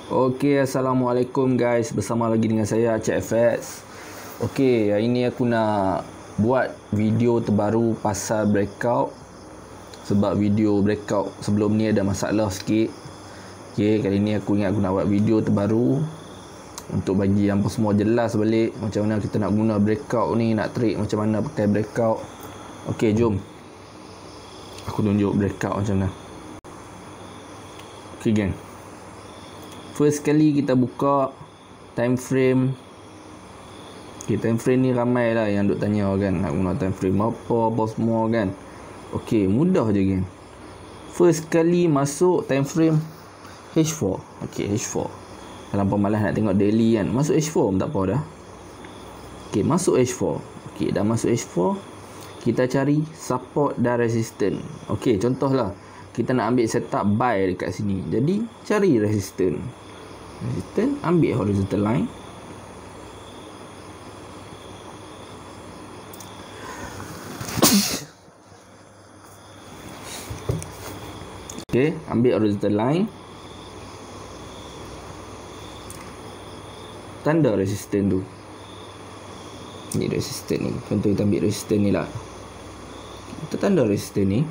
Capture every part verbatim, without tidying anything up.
Okey, Assalamualaikum guys. Bersama lagi dengan saya Cik F X. Okey, hari ni aku nak buat video terbaru pasal breakout. Sebab video breakout sebelum ni ada masalah sikit. Okey, kali ni aku ingat aku nak buat video terbaru untuk bagi hampa semua jelas balik macam mana kita nak guna breakout ni, nak trade macam mana pakai breakout. Okey, jom aku tunjuk breakout macam mana. Okey geng, first kali kita buka time frame. Okay, time frame ni ramai lah yang duk tanya kan, nak guna time frame apa, apa semua kan. Ok, mudah je kan. First kali masuk time frame H four. Ok, H four. Kalau pemalas nak tengok daily kan, masuk H four pun tak apa dah. Ok, masuk H four. Ok, dah masuk H four, kita cari support dan resistance. Ok, contohlah kita nak ambil setup buy dekat sini, jadi cari resistance. Resistance, ambil horizontal line. Okey, ambil horizontal line. Tanda resistance tu. Ni resistance ni. Contoh kita ambil resistance ni lah. Kita tanda resistance ni.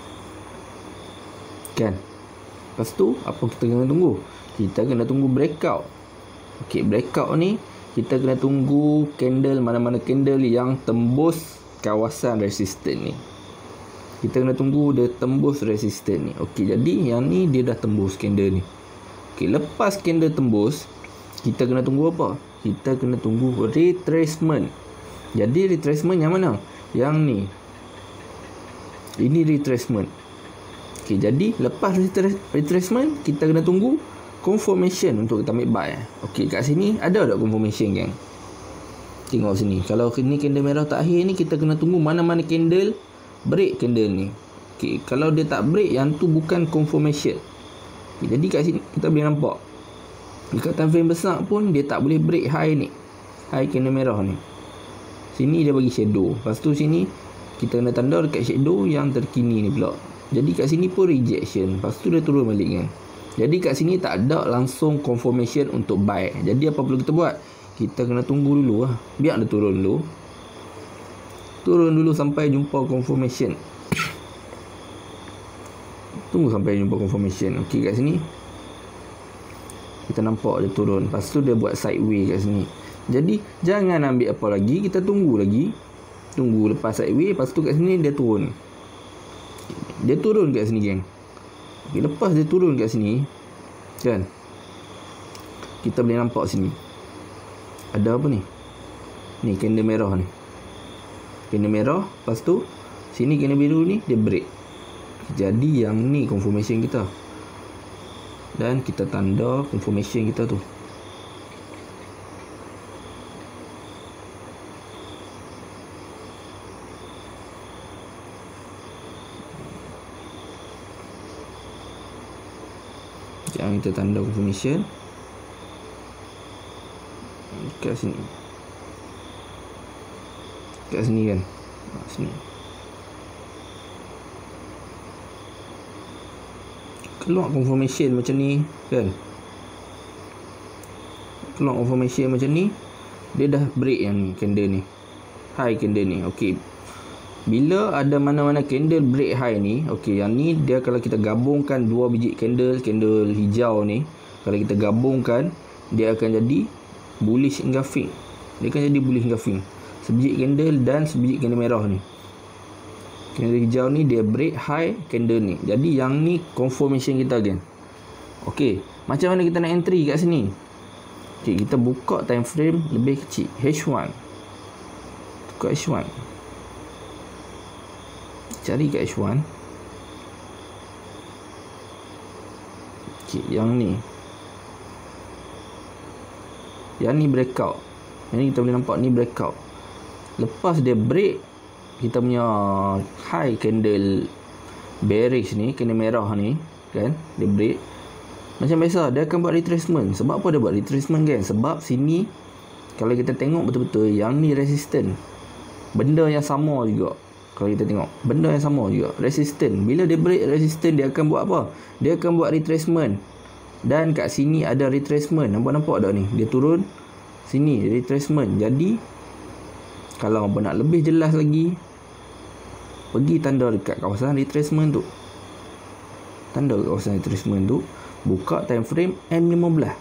Kan? Lepas tu, apa kita kena tunggu? Kita kena tunggu breakout. Okey, breakout ni kita kena tunggu candle, mana-mana candle yang tembus kawasan resistance ni. Kita kena tunggu dia tembus resistance ni. Okey, jadi yang ni dia dah tembus candle ni. Okey, lepas candle tembus, kita kena tunggu apa? Kita kena tunggu retracement. Jadi retracement yang mana? Yang ni. Ini retracement. Okey, jadi lepas retracement, kita kena tunggu confirmation untuk kita ambil buy. Okey, kat sini ada tak confirmation gang? Tengok sini. Kalau ni candle merah terakhir ni, kita kena tunggu mana-mana candle break candle ni. Okey, kalau dia tak break, yang tu bukan confirmation. Okay, jadi kat sini kita boleh nampak dekat time frame besar pun dia tak boleh break high ni, high candle merah ni. Sini dia bagi shadow. Lepas tu sini kita kena tanda dekat shadow yang terkini ni pula. Jadi kat sini pun rejection. Lepas tu dia turun balik kan. Jadi kat sini tak ada langsung confirmation untuk buy. Jadi apa perlu kita buat? Kita kena tunggu dulu lah. Biar dia turun dulu. Turun dulu sampai jumpa confirmation. Tunggu sampai jumpa confirmation. Okey, kat sini kita nampak dia turun. Lepas tu dia buat sideways kat sini. Jadi jangan ambil apa lagi, kita tunggu lagi. Tunggu lepas sideways. Lepas tu kat sini dia turun. Dia turun kat sini geng. Okay, lepas dia turun kat sini kan, kita boleh nampak sini ada apa ni. Ni candle merah ni, candle merah. Lepas tu sini candle biru ni dia break. Jadi yang ni confirmation kita, dan kita tanda confirmation kita tu. Yang kita tanda confirmation kat sini, kat sini kan, kat sini. Keluar confirmation macam ni kan, keluar confirmation macam ni, dia dah break yang ni, candle ni, high candle ni. Okey, bila ada mana-mana candle break high ni, okey, yang ni dia kalau kita gabungkan dua biji candle, candle hijau ni, kalau kita gabungkan, dia akan jadi bullish engulfing. Dia akan jadi bullish engulfing. Sebiji candle dan sebiji candle merah ni. Candle hijau ni dia break high candle ni. Jadi yang ni confirmation kita kan. Okey, macam mana kita nak entry kat sini? Okey, kita buka time frame lebih kecil, H one. Buka H one. Cari kat H one. Okay, yang ni, yang ni breakout. Yang ni kita boleh nampak ni breakout. Lepas dia break kita punya high candle bearish ni, candle merah ni kan, dia break. Macam biasa dia akan buat retracement. Sebab apa dia buat retracement kan? Sebab sini kalau kita tengok betul-betul, yang ni resistance. Benda yang sama juga. Kalau kita tengok benda yang sama juga, resistance. Bila dia break resistance, dia akan buat apa? Dia akan buat retracement. Dan kat sini ada retracement. Nampak-nampak tak ni? Dia turun sini, retracement. Jadi kalau apa nak lebih jelas lagi, pergi tanda dekat kawasan retracement tu. Tanda dekat kawasan retracement tu, buka time frame M lima belas.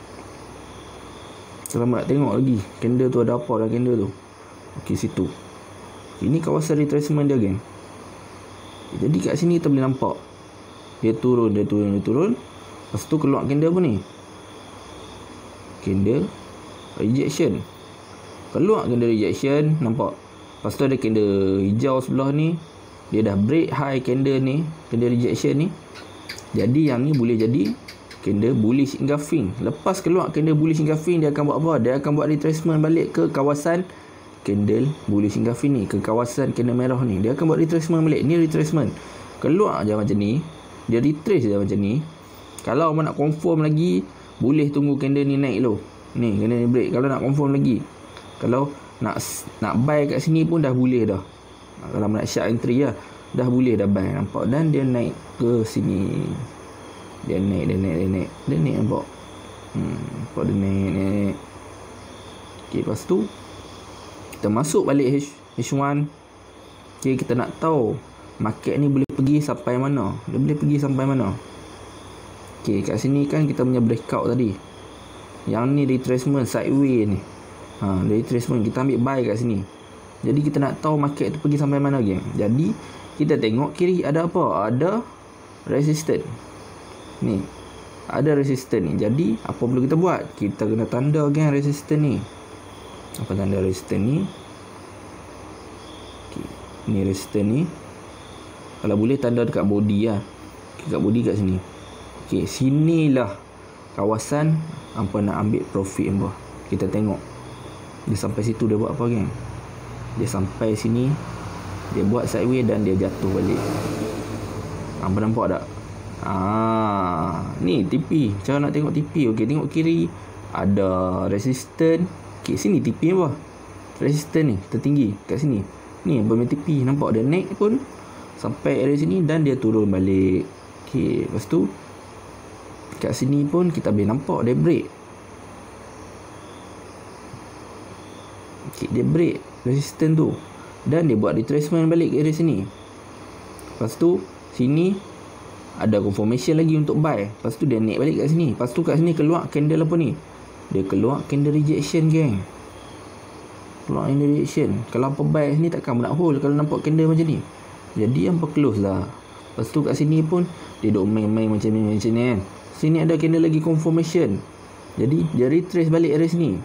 Kalau nak tengok lagi candle tu ada apa dalam candle tu. Okey, situ. Ini kawasan retracement dia, geng. Jadi kat sini kita boleh nampak dia turun, dia turun, dia turun. Lepas tu keluar candle apa ni? Candle rejection. Keluar candle rejection, nampak. Lepas tu ada candle hijau sebelah ni. Dia dah break high candle ni, candle rejection ni. Jadi yang ni boleh jadi candle bullish engulfing. Lepas keluar candle bullish engulfing, dia akan buat apa? Dia akan buat retracement balik ke kawasan candle bullish engulfing ni, ke kawasan candle merah ni. Dia akan buat retracement balik. Ni retracement. Keluar je macam ni, dia retrace je macam ni. Kalau awak nak confirm lagi, boleh tunggu candle ni naik dulu. Ni candle ni break. Kalau nak confirm lagi, kalau nak nak buy kat sini pun dah boleh dah. Kalau nak sharp entry lah, dah boleh dah buy. Nampak? Dan dia naik ke sini. Dia naik, dia naik, dia naik. Dia naik, nampak? Hmm, nampak dia naik, naik. Okay, lepas tu kita masuk balik H, H1. Okay, kita nak tahu market ni boleh pergi sampai mana. Dia boleh pergi sampai mana. Okay, kat sini kan kita punya breakout tadi. Yang ni retracement sideway ni. Ha, retracement, kita ambil buy kat sini. Jadi kita nak tahu market tu pergi sampai mana, geng. Jadi kita tengok kiri ada apa? Ada resistance. Ni. Ada resistance ni. Jadi apa perlu kita buat? Kita kena tanda, geng, resistance ni. Apa tanda resistance ni? Okay. Ni resistance ni. Kalau boleh tanda dekat body lah. Dekat body kat sini. Okey, sinilah kawasan hampa nak ambil profit hampa. Kita tengok. Dia sampai situ dia buat apa, geng? Dia sampai sini, dia buat sideway dan dia jatuh balik. Hampa nampak tak? Ah, ni T P. Cara nak tengok T P. Okey, tengok kiri ada resistance. Okey, sini T P apa? Resistance ni tertinggi kat sini. Ni hampa T P. Nampak dia naik pun sampai area sini dan dia turun balik. Okey, lepas tu kat sini pun kita boleh nampak dia break. Okey, dia break resistance tu dan dia buat retracement balik ke area sini. Lepas tu sini ada confirmation lagi untuk buy. Lepas tu dia naik balik kat sini. Lepas tu kat sini keluar candle apa ni? Dia keluar candle rejection, geng. Keluar candle rejection. Kalau apa buy sini takkan nak hold kalau nampak candle macam ni. Jadi hampa close lah. Lepas tu kat sini pun dia duk main-main macam ni, macam ni kan. Sini ada candle lagi confirmation. Jadi dia retrace balik area sini.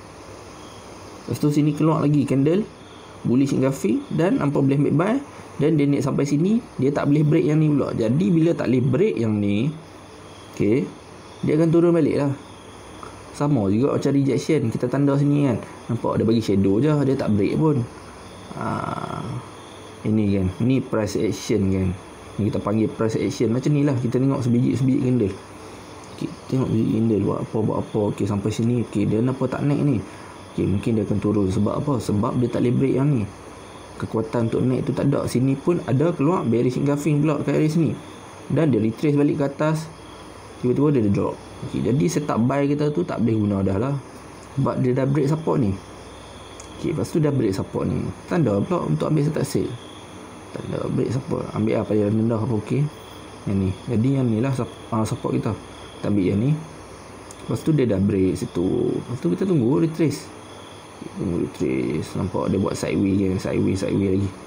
Lepas tu sini keluar lagi candle bullish engulfing dan hampa boleh ambil buy. Dan dia naik sampai sini, dia tak boleh break yang ni pula. Jadi bila tak boleh break yang ni, okay, dia akan turun balik lah. Sama juga macam rejection. Kita tanda sini kan, nampak dia bagi shadow je, dia tak break pun. Haa, ini kan, ini price action kan. Ni kita panggil price action. Macam ni lah, kita tengok sebiji-sebiji candle. Okay, tengok sebiji candle buat apa, buat apa. Okay, sampai sini, okay, dia kenapa tak naik ni? Okay, mungkin dia akan turun. Sebab apa? Sebab dia tak boleh break yang ni. Kekuatan untuk naik tu tak ada. Sini pun ada keluar bearish engulfing pula kat area sini. Dan dia retrace balik ke atas. Tiba-tiba dia drop. Okay, jadi setup buy kita tu tak boleh guna dah lah. Sebab dia dah break support ni. Okay, lepas tu dah break support ni. Tanda pula untuk ambil setup sale. Tanda break support. Ambil apa yang rendah apa, okey. Yang ni. Jadi yang ni lah support kita. Kita ambil yang ni. Lepas tu dia dah break situ. Lepas tu kita tunggu retrace. Tunggu retrace. Nampak dia buat sideway kan. Sideway, sideway lagi.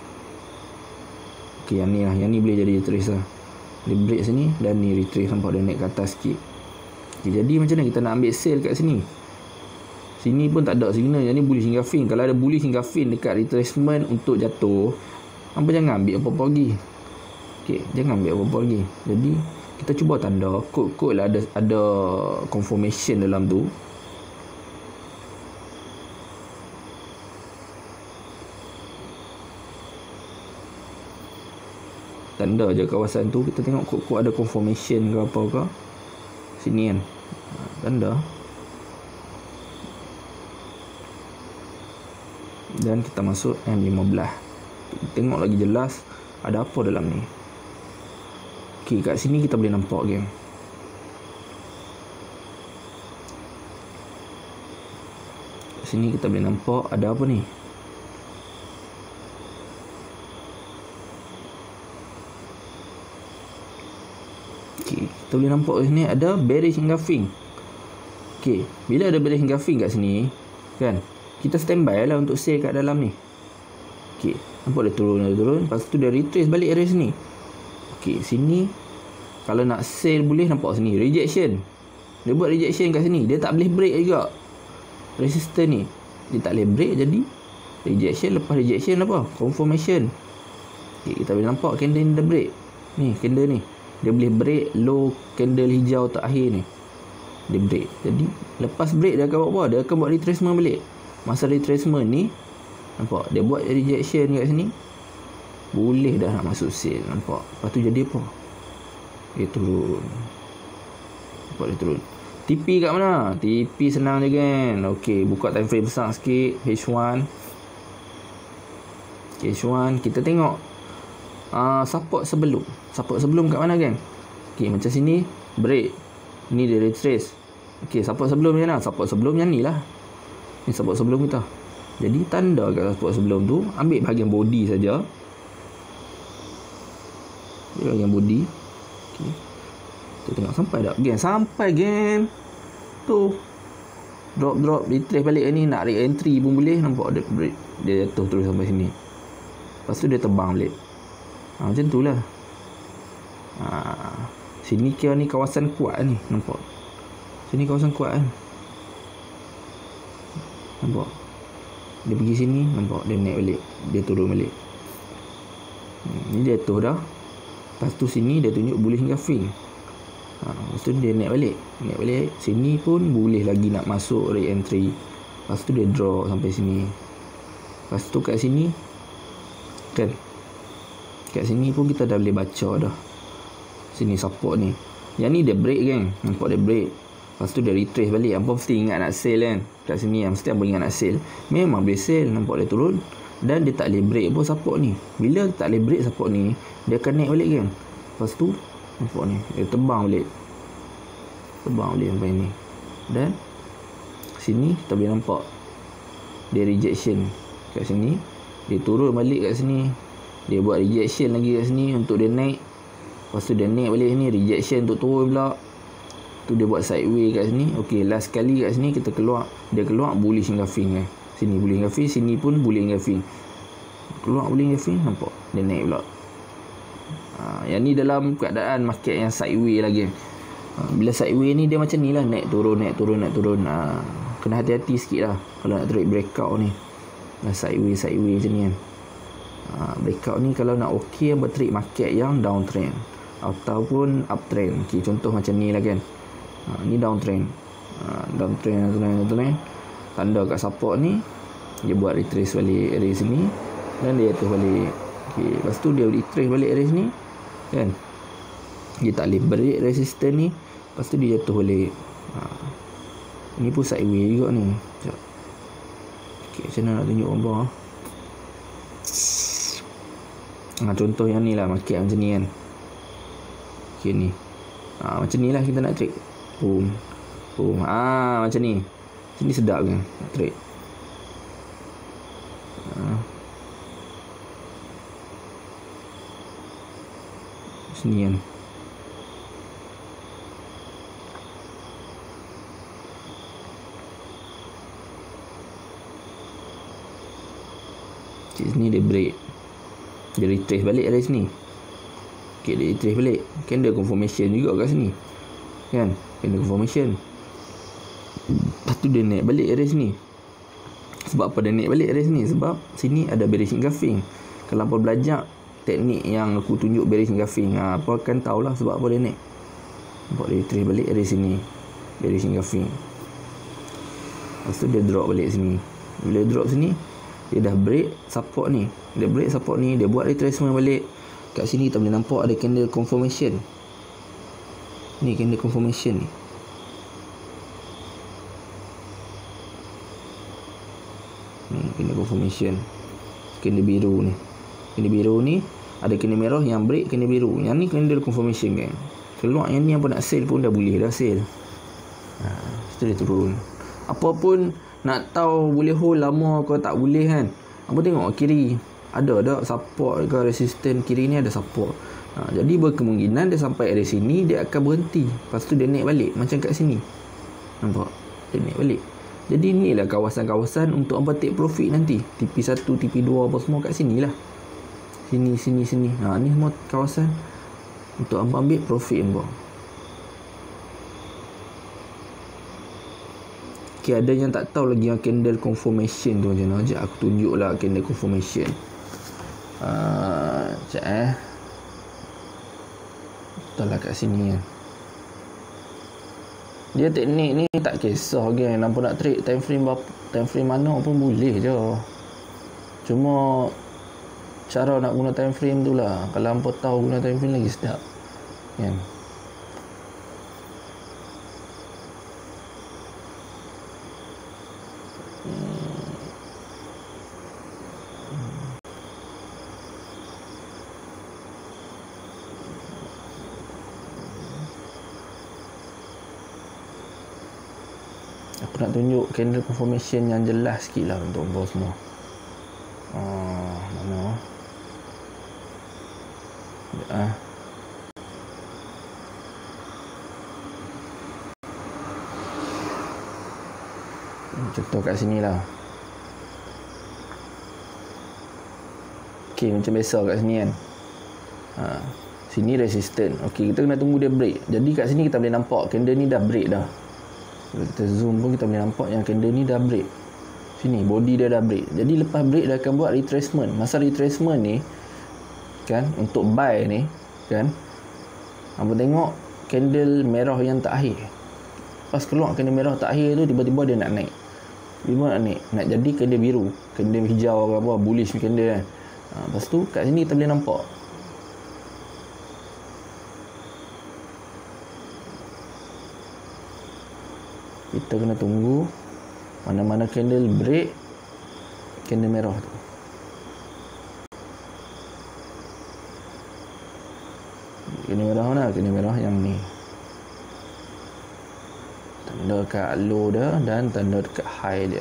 Ok, yang ni lah. Yang ni boleh jadi retrace lah. Dia break sini dan ni retrace. Nampak dia naik ke atas sikit. Okay, jadi macam mana kita nak ambil sale kat sini? Sini pun tak ada signal. Yang ni bullish engulfing. Kalau ada bullish engulfing dekat retracement untuk jatuh, hampa jangan ambil apa-apa lagi. Ok, jangan ambil apa-apa lagi. Jadi kita cuba tanda. Kod-kod lah ada, ada confirmation dalam tu. Tanda je kawasan tu. Kita tengok kod-kod ada confirmation ke apa ke. Sini kan, tanda. Dan kita masuk M lima belas. Tengok lagi jelas ada apa dalam ni. Ok, kat sini kita boleh nampak, geng. Sini kita boleh nampak ada apa ni. Okey, kita boleh nampak kat sini ada bearish engulfing. Okey, bila ada bearish engulfing kat sini, kan, kita standby lah untuk sell kat dalam ni. Okey, nampak dia turun, dia turun, lepas tu dia retrace balik area sini. Okey, sini kalau nak sell boleh nampak sini rejection. Dia buat rejection kat sini, dia tak boleh break juga. Resistance ni dia tak boleh break, jadi rejection, lepas rejection apa? Confirmation. Okay, kita boleh nampak candle ni dah break. Ni candle ni dia boleh break low candle hijau terakhir ni. Dia break. Jadi lepas break dia akan buat apa? Dia akan buat retracement balik. Masa retracement ni nampak dia buat rejection kat sini. Boleh dah nak masuk sell. Nampak? Lepas tu jadi apa? Dia turun. Nampak dia turun. T P kat mana? T P senang je kan. Okey, buka time frame besar sikit. H one. Okay, H one. Kita tengok uh, support sebelum. Support sebelum kat mana kan? Okey, macam sini break. Ni dia retrace. Okey, support sebelum je lah. Support sebelum yang ni lah. Ni support sebelum kita. Jadi tanda kat support sebelum tu, ambil bahagian body saja. Ambil bahagian body. Okey. Kita tengok sampai tak? Gen, sampai gen. Tu. Drop drop retrace balik ni, nak re-entry pun boleh. Nampak dia break. Dia jatuh terus sampai sini. Lepas tu dia terbang balik. Ha, macam tu lah. Ha, sini kira ni kawasan kuat ni. Nampak? Sini kawasan kuat kan. Nampak? Dia pergi sini. Nampak? Dia naik balik. Dia turun balik. Ni dia jatuh dah. Lepas tu sini dia tunjuk bullish engulfing. Ha, lepas tu dia naik balik. Naik balik. Sini pun boleh lagi nak masuk re-entry. Lepas tu dia draw sampai sini. Lepas tu kat sini kan, kat sini pun kita dah boleh baca dah. Sini support ni. Yang ni dia break kan. Nampak dia break. Lepas tu dia retrace balik. Hampa mesti ingat nak sell kan. Kat sini yang mesti hampa ingat nak sell. Memang boleh sell. Nampak dia turun. Dan dia tak boleh break pun support ni. Bila tak boleh break support ni, dia akan naik balik kan. Lepas tu nampak ni, dia terbang balik. Terbang balik sampai ni. Dan sini kita boleh nampak dia rejection kat sini. Dia turun balik kat sini. Dia buat rejection lagi kat sini untuk dia naik. Lepas tu dia naik balik ni, rejection untuk turun pula. Tu dia buat sideway kat sini. Okey, last kali kat sini kita keluar. Dia keluar bullish engulfing eh. Sini bullish engulfing, sini pun bullish engulfing. Keluar bullish engulfing, nampak dia naik pula. Ha, yang ni dalam keadaan market yang sideway lagi. Ha, bila sideway ni dia macam ni lah, naik turun, naik turun, naik turun. Ha, kena hati-hati sikit lah kalau nak trade breakout ni. Nah, sideway, sideway macam ni kan. Ha, breakout ni kalau nak okey, buat trade market yang downtrend ataupun uptrend. Okay, contoh macam ni lah kan. Ha, ni downtrend. Ha, downtrend, downtrend, downtrend. Tanda kat support ni, dia buat retrace balik area sini. Dan dia jatuh balik. Okay, lepas tu dia retrace balik area sini. Kan, dia tak boleh break resistance ni. Lepas tu dia jatuh balik. Ha, ni pun sideway juga ni. Sekejap. Okay, macam mana nak tunjuk gambar. Ha, contoh yang ni lah, market macam ni kan. Okay ni. Ha, macam ni lah kita nak trade. Boom. Boom. Ah, ha, macam ni. Macam ni sedap kan nak trade. Ha. Sini kan. Sini dia break. Dia retrace balik dari sini. Okay, dia retrace balik. Candle confirmation juga kat sini. Kan? Candle confirmation. Lepas tu dia naik balik dari sini. Sebab apa dia naik balik dari sini? Sebab sini ada bearish engulfing. Kalau apa belajar teknik yang aku tunjuk bearish engulfing, ha, apa akan tahulah sebab apa dia naik. Nampak dia retrace balik dari sini. Bearish engulfing. Lepas tu dia drop balik sini. Bila drop sini, dia dah break support ni. Dia break support ni, dia buat retracement balik. Kat sini kita boleh nampak ada candle confirmation. Ni candle confirmation ni. Ni candle confirmation. Candle biru ni. Candle biru ni ada candle merah yang break candle biru. Yang ni candle confirmation kan. Keluar yang ni apa nak sell pun dah boleh dah sell. Ha, setelah dia turun. Apa pun nak tahu boleh hold lama ke tak boleh kan, apa tengok kiri ada tak support ke resisten, kiri ni ada support. Ha, jadi berkemungkinan dia sampai dari sini dia akan berhenti, lepas tu dia naik balik macam kat sini, nampak dia naik balik. Jadi inilah kawasan-kawasan untuk hangpa take profit nanti, T P satu, T P dua apa semua kat sini lah, sini sini sini. Ha, ni semua kawasan untuk hangpa ambil profit hangpa. Okay, ada yang tak tahu lagi yang candle confirmation tu macam mana. Sekejap aku tunjuk lah candle confirmation. Uh, sekejap eh. Betul lah kat sini kan. Dia teknik ni tak kisah kan. Nampak nak trade time frame berapa, time frame mana pun boleh je. Cuma cara nak guna time frame tu lah. Kalau hampa tahu guna time frame lagi sedap kan. Aku nak tunjuk candle confirmation yang jelas sikit lah untuk hangpa semua. Ah, mana? Ah. Contoh kat sini lah. Okay, macam biasa kat sini kan. Ha, sini resistant. Okay, kita kena tunggu dia break. Jadi kat sini kita boleh nampak candle ni dah break dah. Kalau kita zoom pun kita boleh nampak yang candle ni dah break. Sini body dia dah break. Jadi lepas break dia akan buat retracement. Masa retracement ni kan, untuk buy ni kan, hampa tengok candle merah yang terakhir. Pas keluar candle merah terakhir tu, tiba-tiba dia nak naik. Tiba nak naik, nak jadi candle biru, candle hijau apa, bullish candle kan. Ha, lepas tu kat sini kita boleh nampak kita kena tunggu mana-mana candle break candle merah tu. Candle merah mana? Candle merah yang ni, tanda kat low dia dan tanda dekat high dia.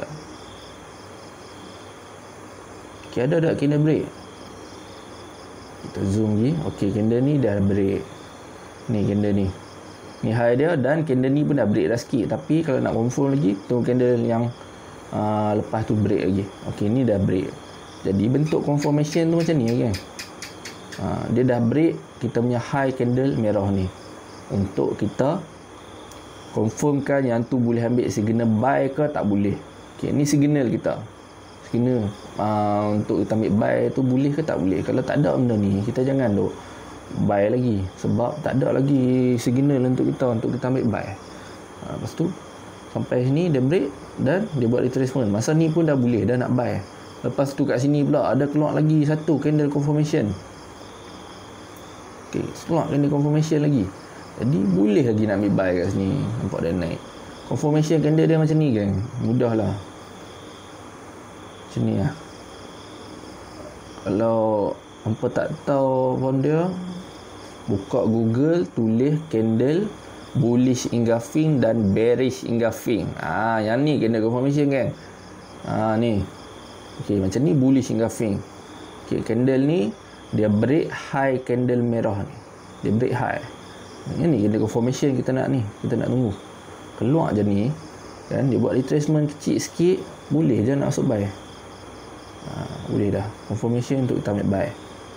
Okay, ada tak candle break? Kita zoom lagi. Okay, candle ni dah break. Ni candle ni, ni high dia, dan candle ni pun dah break dah sikit. Tapi kalau nak confirm lagi, tunggu candle yang uh, lepas tu break lagi. Okay, ni dah break. Jadi bentuk confirmation tu macam ni kan. uh, Dia dah break kita punya high candle merah ni, untuk kita confirmkan yang tu boleh ambil signal buy ke tak boleh. Okay, ni signal kita, signal uh, untuk kita ambil buy tu boleh ke tak boleh. Kalau tak ada benda ni, kita jangan duk buy lagi, sebab tak ada lagi signal untuk kita untuk kita ambil buy. Ha, lepas tu sampai sini dia break dan dia buat retracement. Masa ni pun dah boleh, dah nak buy. Lepas tu kat sini pula ada keluar lagi satu candle confirmation. Okey, keluar candle confirmation lagi. Jadi boleh lagi nak ambil buy kat sini. Nampak dia naik. Confirmation candle dia macam ni kan. Mudah lah. Macam ni lah. Kalau hampa tak tahu pun dia, buka Google, tulis candle bullish engulfing dan bearish engulfing. Ah, yang ni candle confirmation kan. Ah, ni. Okey, macam ni bullish engulfing. Okey, candle ni dia break high candle merah ni. Dia break high. Yang ni candle confirmation kita nak ni. Kita nak tunggu. Keluar je ni kan, dia buat retracement kecil sikit, boleh je nak masuk buy. Ah, boleh dah. Confirmation untuk kita ambil buy.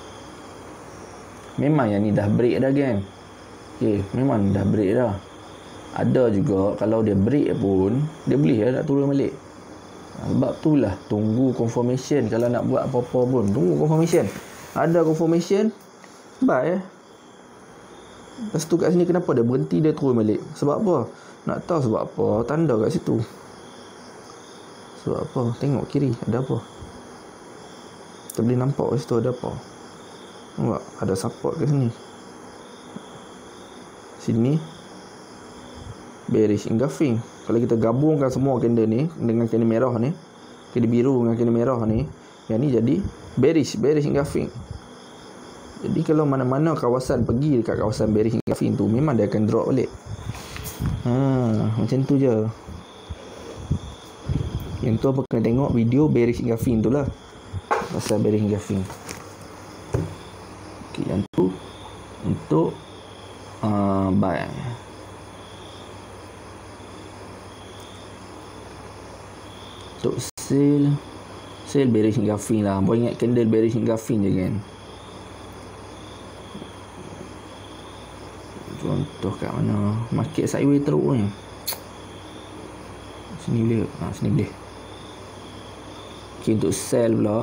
Memang yang ni dah break dah kan. Okay, memang dah break dah. Ada juga kalau dia break pun, dia boleh lah nak turun balik. Sebab tu lah tunggu confirmation. Kalau nak buat apa-apa pun, tunggu confirmation. Ada confirmation, buy eh. Lepas tu kat sini kenapa dia berhenti, dia turun balik? Sebab apa? Nak tahu sebab apa? Tanda kat situ. Sebab apa? Tengok kiri, ada apa? Kita boleh nampak kat situ ada apa. Nampak? Ada support kat sini. Sini bearish engulfing. Kalau kita gabungkan semua candle ni dengan candle merah ni, candle biru dengan candle merah ni, yang ni jadi bearish, bearish engulfing. Jadi kalau mana-mana kawasan pergi dekat kawasan bearish engulfing tu, memang dia akan drop balik. Ha, macam tu je. Yang tu apa kena tengok video bearing gaffing tu lah. Pasal bearing gaffing. Okey, yang tu untuk uh, bar. Untuk seal, seal bearing gaffing lah. Boleh ingat candle bearing gaffing je kan. Contoh kat mana? Market sideway teruk ni. Sini boleh. Ha, sini boleh. Okay, untuk sell pula.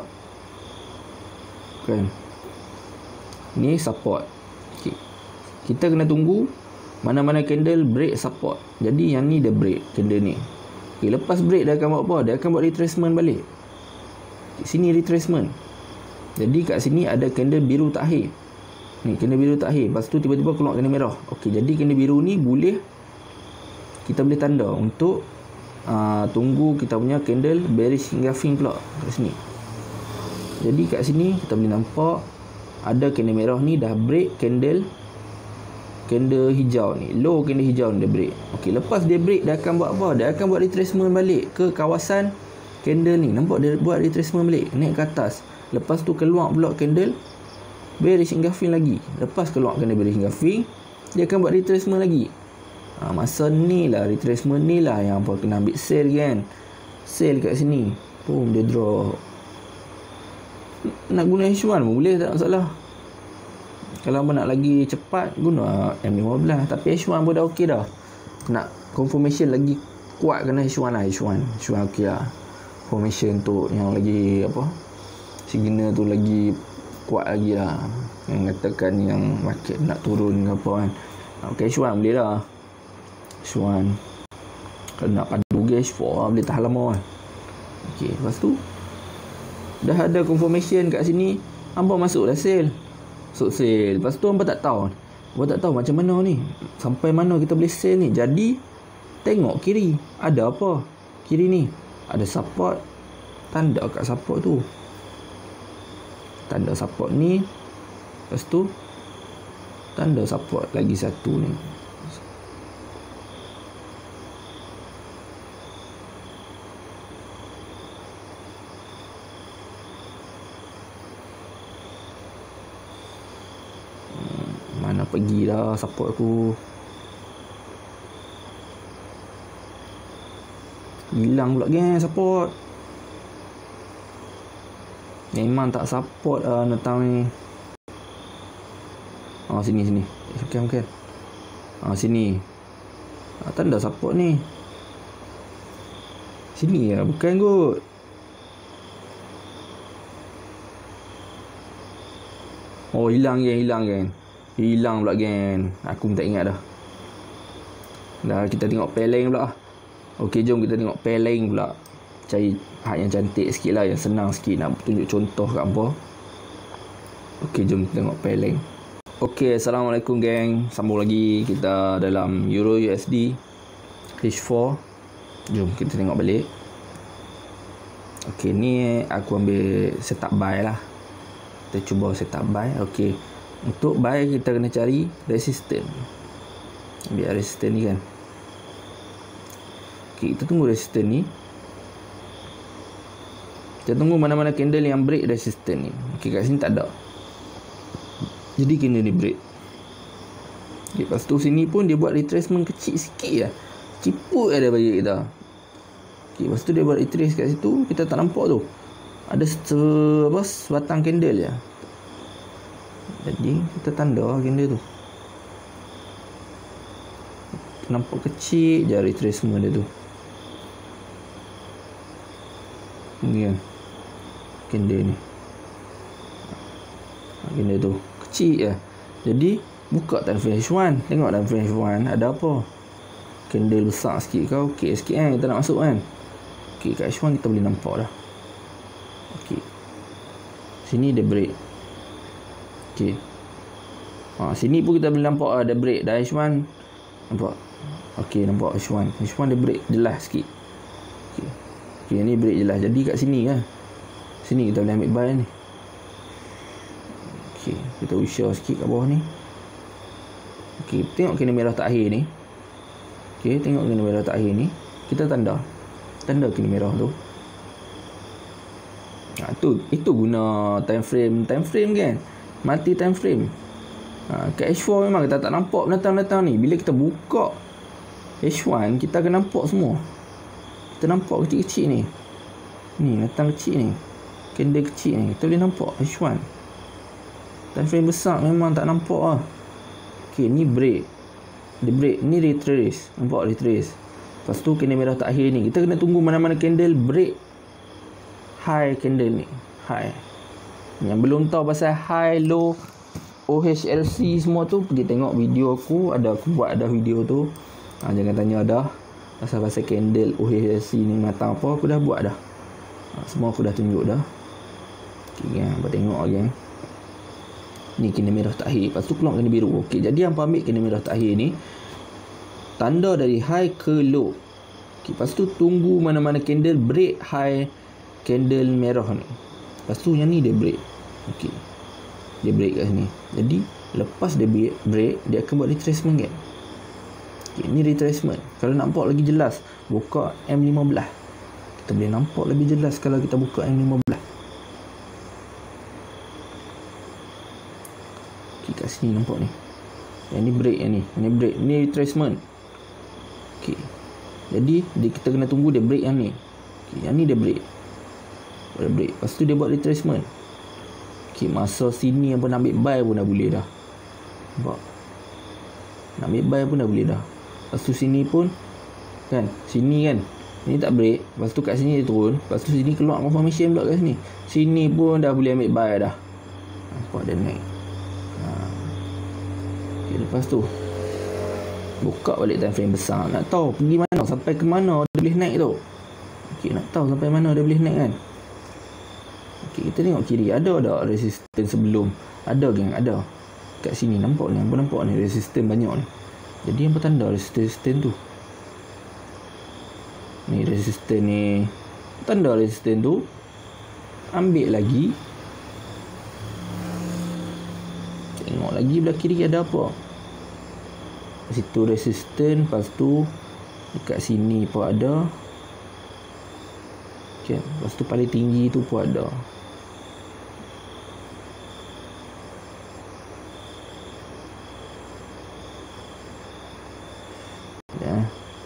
Kan. Ni support. Okay. Kita kena tunggu mana-mana candle break support. Jadi yang ni dia break candle ni. Okay, lepas break dia akan buat apa? Dia akan buat retracement balik. Okay, sini retracement. Jadi kat sini ada candle biru takhir. Ni candle biru takhir. Lepas tu tiba-tiba keluar candle merah. Okey, jadi candle biru ni boleh kita boleh tanda untuk uh, tunggu kita punya candle bearish engulfing pula kat sini. Jadi kat sini kita boleh nampak ada candle merah ni dah break candle candle hijau ni. Low candle hijau ni dia break. Okey, lepas dia break dia akan buat apa? Dia akan buat retracement balik ke kawasan candle ni. Nampak dia buat retracement balik naik ke atas. Lepas tu keluar pula candle bearish engulfing lagi. Lepas keluar candle bearish engulfing, dia akan buat retracement lagi. Ha, masa ni lah retracement ni lah yang apa kena ambil sell kan. Sell kat sini. Boom, dia drop. Nak guna H one pun boleh, tak masalah. Kalau nak lagi cepat guna M lima belas, tapi H one pun dah okey dah. Nak confirmation lagi kuat kena H one lah. H one H one okey lah. Formation tu yang lagi apa, signal tu lagi kuat lagi lah. Yang katakan yang market nak turun ke apa kan. Okay, H one boleh lah. H one kalau nak padu ke H four boleh tahan lama kan. Okay, lepas tu dah ada confirmation kat sini, hamba masuk dah sale. Masuk sale. Lepas tu hamba tak tahu. Hamba tak tahu macam mana ni, sampai mana kita boleh sale ni. Jadi tengok kiri, ada apa? Kiri ni ada support. Tanda kat support tu. Tanda support ni. Lepas tu tanda support lagi satu ni. Hmm, mana pergi dah support aku. Hilang pula geng support. Memang tak support lah uh, datang ni. Ah, sini sini. Eh, okey okey. Ah, sini. Ah, tanda support ni. Sini ya, bukan kot. Oh, hilang geng, hilang geng. Hilang pula geng. Aku pun tak ingat dah. Dah kita tengok peleng pula. Okey, jom kita tengok peleng pula. Cari hak yang cantik sikit lah, yang senang sikit nak tunjuk contoh kat apa. Okey, jom kita tengok peleng. Okey, Assalamualaikum geng. Sambung lagi kita dalam Euro U S D H four. Jom kita tengok balik. Okey, ni aku ambil setup buy lah. Kita cuba setup buy. Okey, untuk buy kita kena cari resistance. Ambil resistance ni kan. Okey, kita tunggu resistance ni. Kita tunggu mana-mana candle yang break resistance ni. Okey, kat sini tak ada. Jadi candle ni break. Okay, lepas tu sini pun dia buat retracement kecil sikit lah. Ciput ada bagi kita. Okay, lepas tu dia buat retrace kat situ. Kita tak nampak tu. Ada se apa, sebatang candle je. Jadi kita tanda candle tu. Nampak kecil je retracement dia tu. Ni kan candle ni. Candle tu kecil je. Jadi buka time frame H one. Tengok time frame H one ada apa. Candle besar sikit kau. Okey sikit kan kita nak masuk kan. Okey, kat H one kita boleh nampak dah. Okey, sini dia break. Okey, ha, sini pun kita boleh nampak ada break dah H one. Nampak. Okey, nampak H one. H one dia break jelas sikit. Okey, okey ni break jelas. Jadi kat sini kan, sini kita boleh ambil buy ni. Okey, kita usaha sikit kat bawah ni. Okey, tengok kena merah takhir ni. Okey, tengok kena merah takhir ni. Kita tanda. Tanda kena merah tu. Ha, tu itu guna time frame time frame kan. Mati time frame. Ha, kat H four memang kita tak nampak binatang-binatang ni. Bila kita buka H one kita akan nampak semua. Kita nampak kecil-kecil ni. Ni binatang kecil ni. Candle kecil ni kita boleh nampak H one. Time frame besar memang tak nampak lah. Okay, ni break. Dia break. Ni retrace. Nampak retrace. Lepas tu candle merah terakhir ni. Kita kena tunggu mana-mana candle break high candle ni. High. Yang belum tahu pasal high, low, O H L C semua tu, pergi tengok video aku. Ada aku buat ada video tu. Ha, jangan tanya dah. Pasal-pasal candle O H L C ni matang apa, aku dah buat dah. Ha, semua aku dah tunjuk dah. Okay, kan. Apa tengok kan. Ni candle merah terakhir. Lepas tu keluar candle biru. Okey, jadi hampa ambil candle merah terakhir ni. Tanda dari high ke low. Okey, lepas tu tunggu mana-mana candle break high candle merah ni. Lepas tu yang ni dia break. Okey. Dia break kat sini. Jadi lepas dia break, break dia akan buat retracement kan. Okey, ni retracement. Kalau nak nampak lagi jelas, buka M lima belas. Kita boleh nampak lebih jelas kalau kita buka M lima belas. Okey, kat sini nampak ni. Yang ni break, yang ni. Yang break. Ni retracement. Okey. Jadi dia, kita kena tunggu dia break yang ni. Okey, yang ni dia break. Dia break. Lepas tu dia buat retracement. Okey, masa sini apa nak ambil buy pun dah boleh dah. Nampak? Nak ambil buy pun dah boleh dah. Lepas tu sini pun kan, sini kan. Ini tak break. Lepas tu kat sini dia turun. Lepas tu sini keluar confirmation pula kat sini. Sini pun dah boleh ambil buy dah. Nampak dia naik. Ha. Okey, lepas tu buka balik time frame besar. Nak tahu pergi mana, sampai ke mana dia boleh naik tu. Okey, nak tahu sampai mana dia boleh naik kan. Okey, kita tengok kiri. Ada tak resistance sebelum? Ada geng, ada. Kat sini nampak ni. Apa nampak ni? Resistance banyak ni. Jadi apa tanda resistance tu? Ni resistance ni. Tanda resistance tu. Ambil lagi. Tengok lagi belah kiri ada apa. Situ resistance. Lepas tu dekat sini pun ada. Okay. Lepas tu paling tinggi tu pun ada. Ya.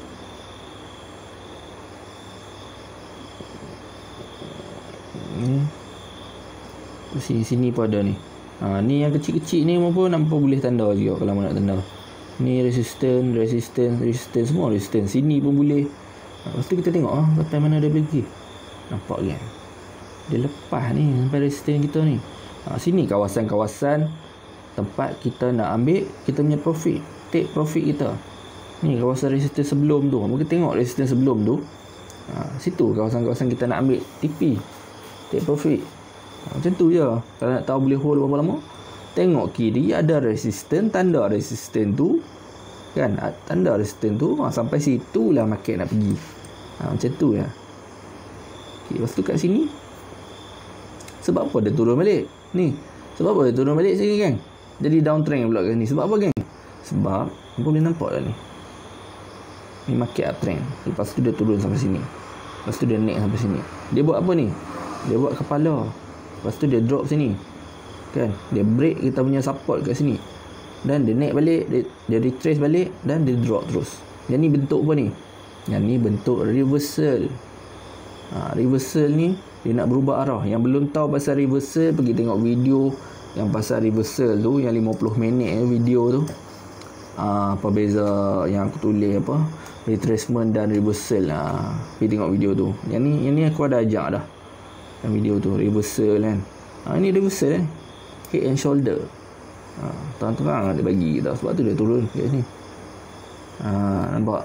Ni. Sini sini pun ada ni. Ha, ni yang kecil-kecil ni pun nampak boleh tanda juga kalau nak tanda. Ni resistance, resistance, resistance, semua resistance. Sini pun boleh. Ha, lepas tu kita tengok ah sampai mana dia pergi. Nampak kan? Dia lepas ni sampai resistance kita ni. Ha, sini kawasan-kawasan tempat kita nak ambil kita punya profit. Take profit kita. Ni kawasan resistance sebelum tu. Mungkin tengok resistance sebelum tu. Ha, situ kawasan-kawasan kita nak ambil T P. Take profit. Ha, macam tu je. Kalau nak tahu boleh hold berapa lama, tengok kiri ada resistance, tanda resistance tu. Kan? Tanda resistance tu. Ha, sampai situ lah market nak pergi. Ha, macam tu ya. Okay, lepas tu kat sini sebab apa dia turun balik ni? Sebab apa dia turun balik sini kan? Jadi downtrend pula kat sini. Sebab apa geng? Sebab apa boleh nampak dah ni. Ni market uptrend. Lepas tu dia turun sampai sini. Lepas tu dia naik sampai sini. Dia buat apa ni? Dia buat kepala. Lepas tu dia drop sini. Kan? Dia break kita punya support kat sini. Dan dia naik balik, dia, dia retrace balik dan dia drop terus. Yang ni bentuk apa ni? Yang ni bentuk reversal. Ha, reversal ni dia nak berubah arah. Yang belum tahu pasal reversal, pergi tengok video yang pasal reversal tu, yang lima puluh minit video tu. Ha, apa beza yang aku tulis apa? Retracement dan reversal. Ha, pergi tengok video tu. Yang ni yang ni aku ada ajak dah. Yang video tu reversal kan. Ha, ni reversal kan. Head and shoulder. Ha, terang-terang dia bagi kita. Sebab tu dia turun kat sini. Ha, nampak?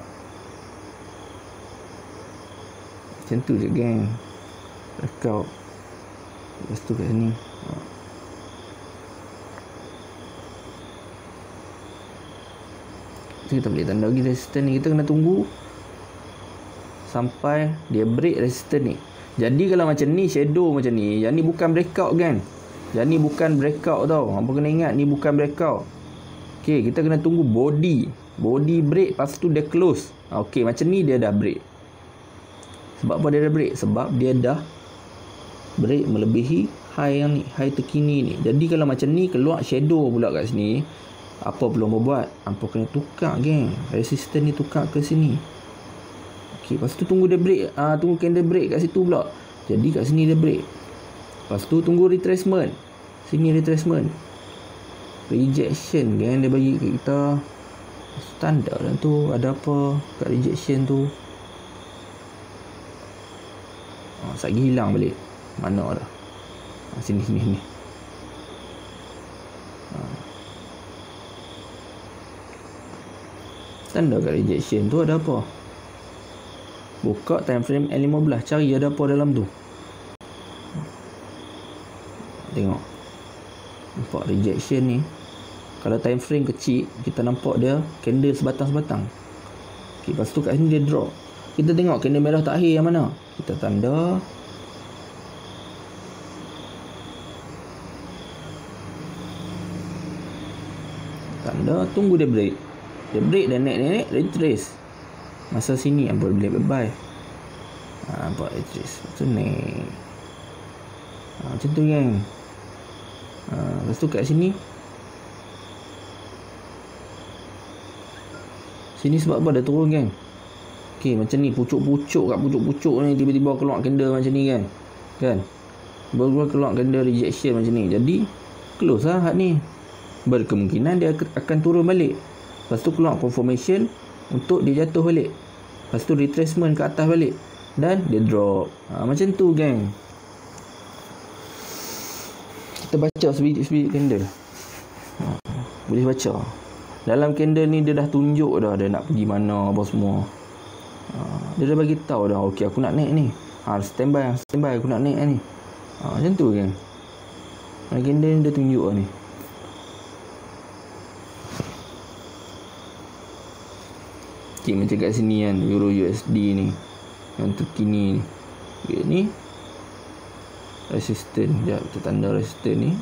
Macam tu je geng. Breakout. Lepas tu kat sini. Ha. Kita boleh tanda lagi resistance ni. Kita kena tunggu sampai dia break resistance ni. Jadi kalau macam ni, shadow macam ni, yang ni bukan breakout kan. Yang ni bukan breakout tau. Hampa kena ingat ni bukan breakout. Okay, kita kena tunggu body. Body break, lepas tu dia close. Okay, macam ni dia dah break. Sebab apa dia dah break? Sebab dia dah break melebihi high yang ni, high terkini ni. Jadi kalau macam ni keluar shadow pula kat sini, apa perlu buat? Apa kena tukar geng, resistance ni tukar ke sini. Okey, lepas tu tunggu dia break, ah tunggu candle break kat situ pula. Jadi kat sini dia break. Lepas tu tunggu retracement. Sini retracement. Rejection geng, dia bagi kat kita standard lah tu. Ada apa kat rejection tu? Ah, sagi hilang balik. Mana dah? Ah, sini sini sini. Ah. Tanda kat rejection tu ada apa? Buka time frame N lima belas, cari ada apa dalam tu. Tengok. Nampak rejection ni. Kalau time frame kecil, kita nampak dia candle sebatang-sebatang. Okay, lepas tu kat sini dia drop. Kita tengok candle merah terakhir yang mana. Kita tanda. Tanda, tunggu dia break. Dia break dan naik-naik, retrace. Masa sini yang boleh bye-bye. Ha, nampak retrace. Lepas tu naik. Ha, macam tu kan. Ha, lepas tu kat sini. Sini sebab apa dah turun kan. Okey, macam ni pucuk-pucuk kat pucuk-pucuk ni tiba-tiba keluar candle macam ni kan. Kan? Baru keluar candle rejection macam ni. Jadi close lah hak ni. Berkemungkinan dia akan turun balik. Lepas tu keluar confirmation untuk dia jatuh balik. Lepas tu retracement ke atas balik. Dan dia drop. Ha, macam tu gang. Kita baca sebiji-sebiji candle. Ha, boleh baca. Dalam candle ni dia dah tunjuk dah dia nak pergi mana apa semua. Ha, dia dah bagi tahu dah, okey aku nak naik ni. Ha, standby, standby aku nak naik ni. Ha, macam tu kan. Dalam candle ni dia tunjuk lah ni. Okay, macam kat sini kan, Euro U S D ni yang terkini ni. Okay, ni resistance. Sekejap kita tanda resistance ni.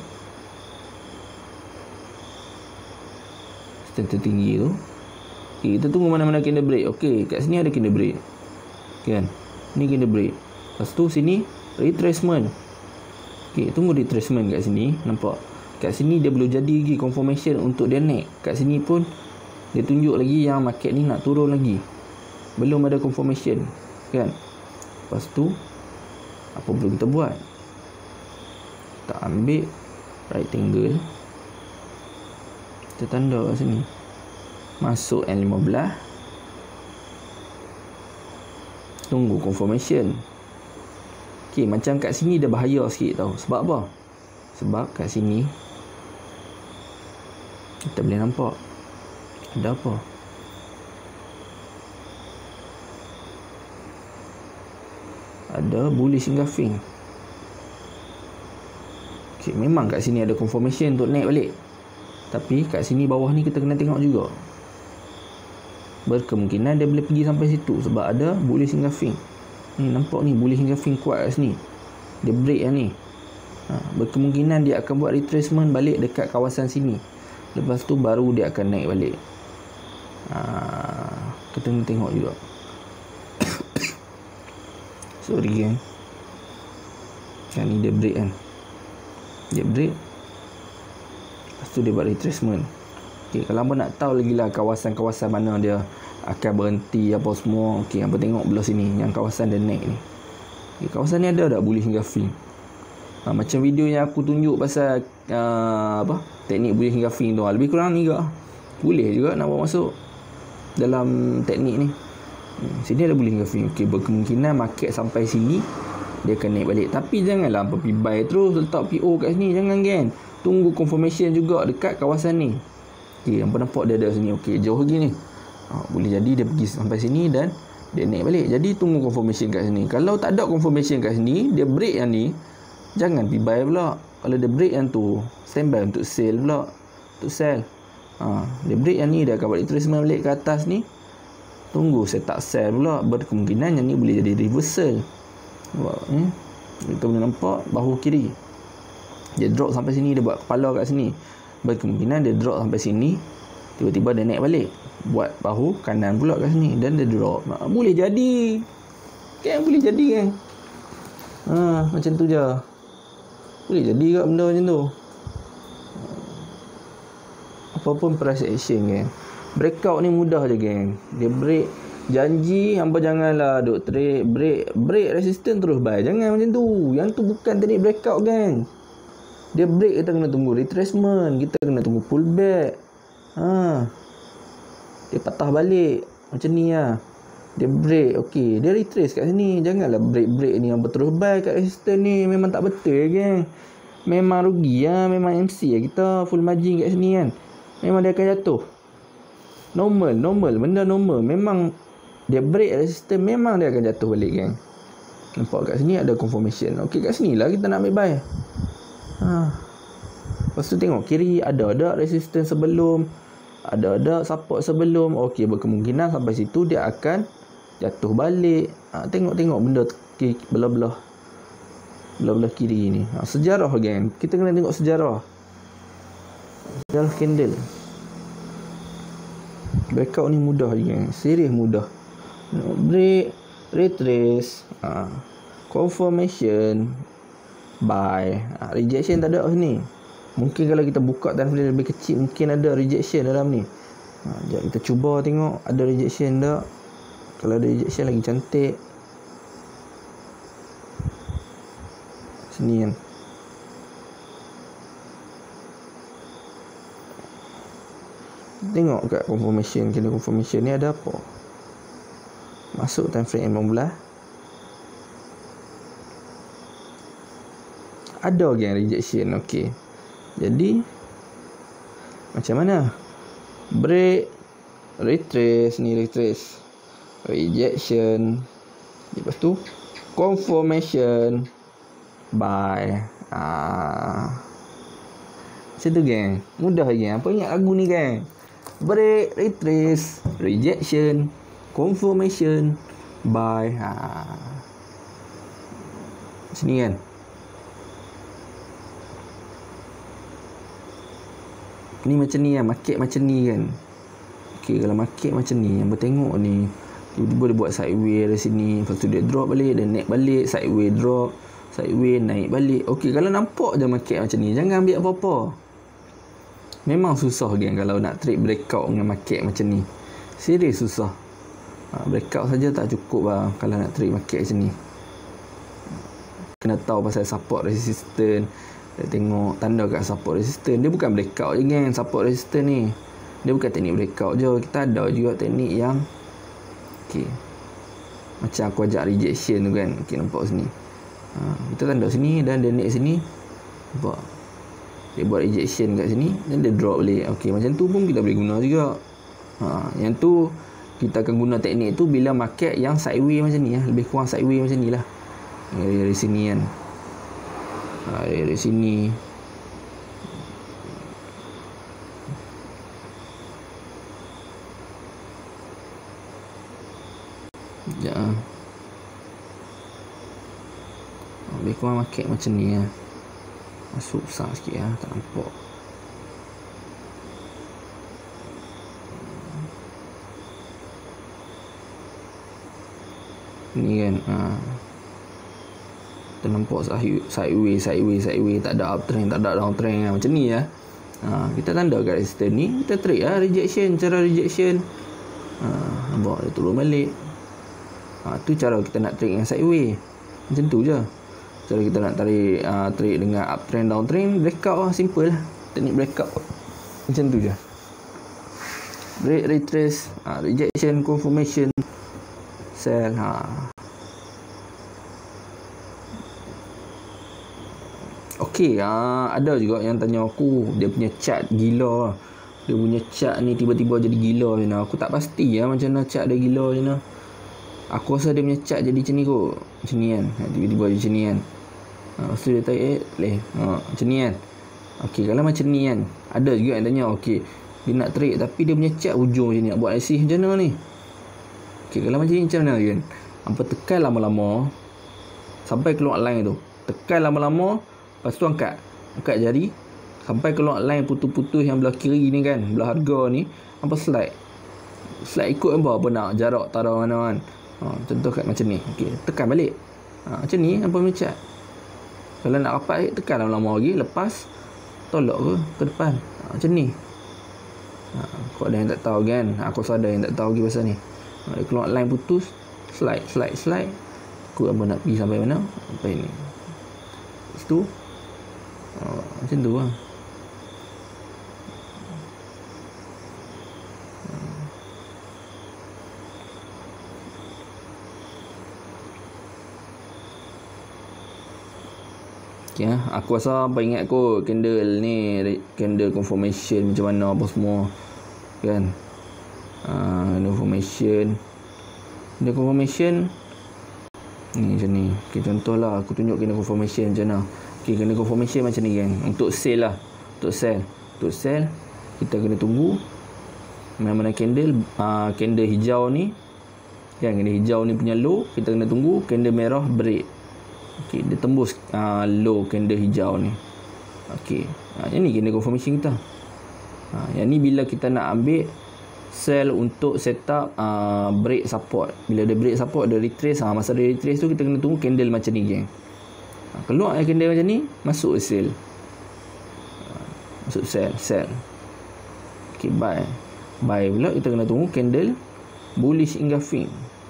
Resistance tertinggi tu. Okay, kita tunggu mana-mana candle break. Okay, kat sini ada candle break kan. Ni candle break. Lepas tu sini retracement. Okay, tunggu retracement kat sini. Nampak kat sini dia belum jadi lagi confirmation untuk dia naik. Kat sini pun dia tunjuk lagi yang market ni nak turun lagi. Belum ada confirmation kan. Lepas tu apa perlu kita buat? Kita ambil rectangle. Kita tanda kat sini. Masuk N lima belas. Tunggu confirmation. Okey, macam kat sini dia bahaya sikit tau. Sebab apa? Sebab kat sini kita boleh nampak ada apa? Ada bullish engulfing. Okay, memang kat sini ada confirmation untuk naik balik. Tapi kat sini bawah ni kita kena tengok juga. Berkemungkinan dia boleh pergi sampai situ sebab ada bullish engulfing. Ni nampak ni bullish engulfing kuat kat sini. Dia break yang ni. Ha, berkemungkinan dia akan buat retracement balik dekat kawasan sini. Lepas tu baru dia akan naik balik. Ha, kita kena tengok juga. Sorry kan. Yang ni dia break kan. Dia break. Lepas tu dia buat retracement. Okay, kalau hangpa nak tahu lagi lah kawasan-kawasan mana dia akan berhenti apa semua. Okay, hangpa tengok belah sini yang kawasan dia naik ni. Okay, kawasan ni ada tak bullish engulfing? Ha, macam video yang aku tunjuk pasal uh, apa teknik bullish engulfing tu. Lebih kurang ni juga. Boleh juga nak bawa masuk dalam teknik ni. Hmm, sini ada bullish engulfing. Okey, berkemungkinan market sampai sini dia akan naik balik. Tapi janganlah pergi buy terus letak P O kat sini. Jangan kan. Tunggu confirmation juga dekat kawasan ni. Okey, hangpa nampak dia ada sini. Okey, jauh lagi ni. Ha, boleh jadi dia pergi sampai sini dan dia naik balik. Jadi tunggu confirmation kat sini. Kalau tak ada confirmation kat sini, dia break yang ni, jangan pergi buy pula. Kalau dia break yang tu, standby untuk sell pula. Untuk sell. Ha, dia break yang ni, dia akan buat retracement balik ke atas ni. Tunggu set up sell pula. Berkemungkinan yang ni boleh jadi reversal. Nampak eh? Kita boleh nampak bahu kiri. Dia drop sampai sini, dia buat kepala kat sini. Berkemungkinan dia drop sampai sini, tiba-tiba dia naik balik, buat bahu kanan pula kat sini dan dia drop. Boleh jadi. Kan boleh jadi kan. Ha, macam tu je. Boleh jadi kat benda macam tu. Apa pun price action geng. Breakout ni mudah je geng. Dia break janji, hampa janganlah duk trade break break resistance terus buy. Jangan macam tu. Yang tu bukan teknik breakout geng. Dia break, kita kena tunggu retracement, kita kena tunggu pullback. Ha. Dia patah balik macam ni lah. Dia break, okey, dia retrace kat sini. Janganlah break-break ni hampa terus buy kat resistance ni. Memang tak betul geng. Memang rugi lah. Memang M C lah kita full margin kat sini kan. Memang dia akan jatuh. Normal, normal, benda normal. Memang dia break resistance, memang dia akan jatuh balik geng. Nampak kat sini ada confirmation. Okey, kat sini lah kita nak ambil buy. Ha. Lepas tu tengok kiri, ada ada resistance sebelum, ada ada support sebelum. Okey, berkemungkinan sampai situ dia akan jatuh balik. Ha, tengok-tengok benda okay, belah-belah belah-belah kiri ni. Ha, sejarah geng. Kita kena tengok sejarah. Sejarah candle. Breakout ni mudah geng. Serius mudah. Break, retrace, ha, confirmation, buy. Ha, rejection tak ada kat sini. Mungkin kalau kita buka time frame lebih kecil, mungkin ada rejection dalam ni. Ha, jap kita cuba tengok ada rejection tak. Kalau ada rejection lagi cantik. Sini kan. Tengok kat confirmation, kena confirmation ni ada apa. Masuk time frame enam belas. Ada geng rejection. Okey. Jadi macam mana? Break, retrace, ni retrace, rejection, lepas tu confirmation, buy. Ah. Macam tu geng. Mudah geng. Apa ingat lagu ni geng? Break, retrace, rejection, confirmation, buy. Ha. Sini kan. Ni macam ni kan, market macam ni kan. Okey, kalau market macam ni, yang bertengok ni, tiba-tiba dia buat sideways dari sini, lepas tu dia drop balik, dia naik balik, sideways drop, sideways naik balik. Okey, kalau nampak je market macam ni, jangan ambil apa-apa. Memang susah geng kalau nak trade breakout dengan market macam ni. Serius susah. Ha, breakout saja tak cukup lah kalau nak trade market macam ni. Kena tahu pasal support resistance. Dia tengok tanda kat support resistance. Dia bukan breakout je geng, support resistance ni. Dia bukan teknik breakout je. Kita ada juga teknik yang okey, macam aku ajak rejection tu kan. Okey, nampak sini. Ha, kita tanda sini dan dia naik sini. Nampak? Dia buat rejection kat sini dan dia drop balik. Okey, macam tu pun kita boleh guna juga. Ha, yang tu kita akan guna teknik tu bila market yang sideways macam ni lah. Lebih kurang sideways macam ni lah. Dari, dari sini kan. Ha, dari, dari sini. Sekejap lah. Lebih kurang market macam ni lah. Masuk besar sikit lah. Tak nampak. Ni kan. Ha. Kita nampak sideways, sideways, sideways. Tak ada uptrend, tak ada downtrend lah. Macam ni lah. Ha. Kita tanda kat resistance ni. Kita trade lah rejection. Cara rejection. Ha. Nampak dia turun balik. Ha. Tu cara kita nak trade dengan sideways. Macam tu je. Cara kita nak tarik uh, trade dengan uptrend, downtrend, breakout lah, simple lah. Teknik breakout macam tu je. Break, retrace, uh, rejection, confirmation, sell. Ha. Okey, uh, ada juga yang tanya aku, dia punya chart gila. Dia punya chart ni tiba-tiba jadi gila je nah. Aku tak pasti lah macam mana chart dia gila je nah. Aku rasa dia punya chart jadi macam ni kot. Macam ni kan. Tiba-tiba jadi macam ni kan. Ha, lepas tu dia tarik eh, leh. Ha, macam ni kan. Okey, kalau macam ni kan, ada juga yang tanya, okey, dia nak trade tapi dia punya chart ujung macam ni, nak buat I C macam mana ni? Okey, kalau macam ni macam mana kan? Hampa tekan lama-lama sampai keluar line tu. Tekan lama-lama, lepas tu angkat. Angkat jari sampai keluar line putus-putus yang belah kiri ni kan, belah harga ni, hampa slide. Slide ikut hampa apa nak jarak taruh mana kan. Ha, contoh kat macam ni. Okey, tekan balik. Ha, macam ni hampa mecat. Kalau nak rapat tekan lama-lama lagi, lepas tolak ke ke depan. Ha, macam ni. Ha, kau ada yang tak tahu kan? Aku rasa ada yang tak tahu lagi pasal ni. Ha, dia keluar line putus, slide, slide, slide. Aku apa nak pergi sampai mana? Sampai ni. Lepas tu, ha, macam tu lah. Okay, aku rasa apa ingat kot candle ni, candle confirmation macam mana apa semua kan. Uh, confirmation candle confirmation ni macam ni. Okay, contohlah aku tunjuk candle confirmation macam mana. Okay, candle confirmation macam ni kan. Untuk sell lah, untuk sell untuk sell kita kena tunggu mana-mana candle uh, candle hijau ni kan, candle hijau ni punya low kita kena tunggu candle merah break. Okey, dia tembus uh, low candle hijau ni. Okey. Ha, yang ni candle confirmation kita. Ha, yang ni bila kita nak ambil sell untuk setup uh, break support. Bila dia break support, dia retrace. Ha, masa dia retrace tu kita kena tunggu candle macam ni geng. Ha, keluar candle macam ni, masuk sell. Ha, masuk sell, sell. Okey, buy. Buy pula kita kena tunggu candle bullish engulfing.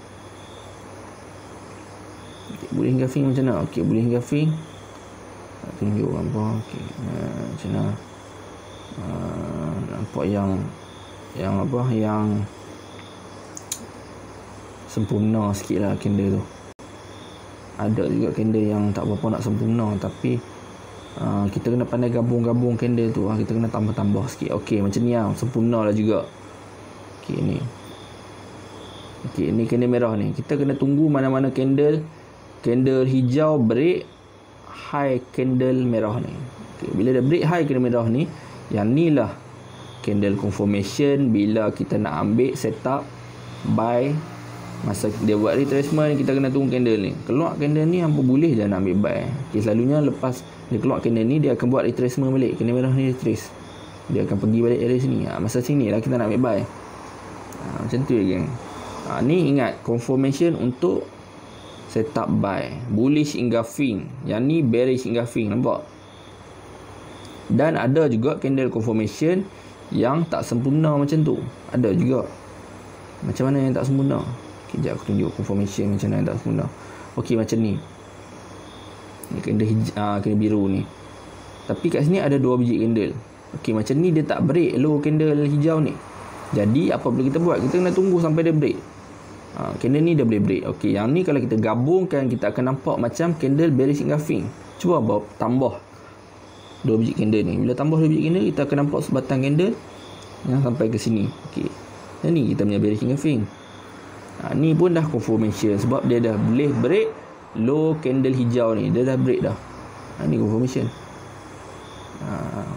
Bullish engulfing macam mana? Okey, bullish engulfing. Nak tunjuk apa? Okey. Uh, macam mana? Uh, nampak yang yang apa? Yang sempurna sikit lah candle tu. Ada juga candle yang tak berapa nak sempurna, tapi uh, kita kena pandai gabung-gabung candle tu. Uh, kita kena tambah-tambah sikit. Okey, macam ni lah. Sempurna lah juga. Okey, ni. Okey, ni candle merah ni. Kita kena tunggu mana-mana candle candle hijau break high candle merah ni. Okay, bila dia break high candle merah ni, yang ni lah candle confirmation bila kita nak ambil setup buy. Masa dia buat retracement, kita kena tunggu candle ni. Keluar candle ni, hampa boleh je nak ambil buy. Okay, selalunya lepas dia keluar candle ni, dia akan buat retracement balik. Candle merah ni retrace. Dia akan pergi balik area sini. Ha, masa sini lah kita nak ambil buy. Ha, macam tu je geng. Ha, ni ingat confirmation untuk setup buy. Bullish engulfing. Yang ni bearish engulfing. Nampak? Dan ada juga candle confirmation yang tak sempurna macam tu. Ada juga. Macam mana yang tak sempurna? Sekejap aku tunjuk confirmation macam mana yang tak sempurna. Okey, macam ni. Ni candle hijau, uh, candle biru ni. Tapi kat sini ada dua biji candle. Okey, macam ni dia tak break low candle hijau ni. Jadi apa boleh kita buat? Kita kena tunggu sampai dia break. Ha, candle ni dah boleh break. Okey, yang ni kalau kita gabungkan, kita akan nampak macam candle bearish engulfing. Cuba bawa tambah dua biji candle ni. Bila tambah dua biji candle, kita akan nampak sebatang candle yang sampai ke sini. Okey. Yang ni kita punya bearish engulfing. Ha, ni pun dah confirmation sebab dia dah boleh break low candle hijau ni. Dia dah break dah. Ha, ni confirmation. Ha,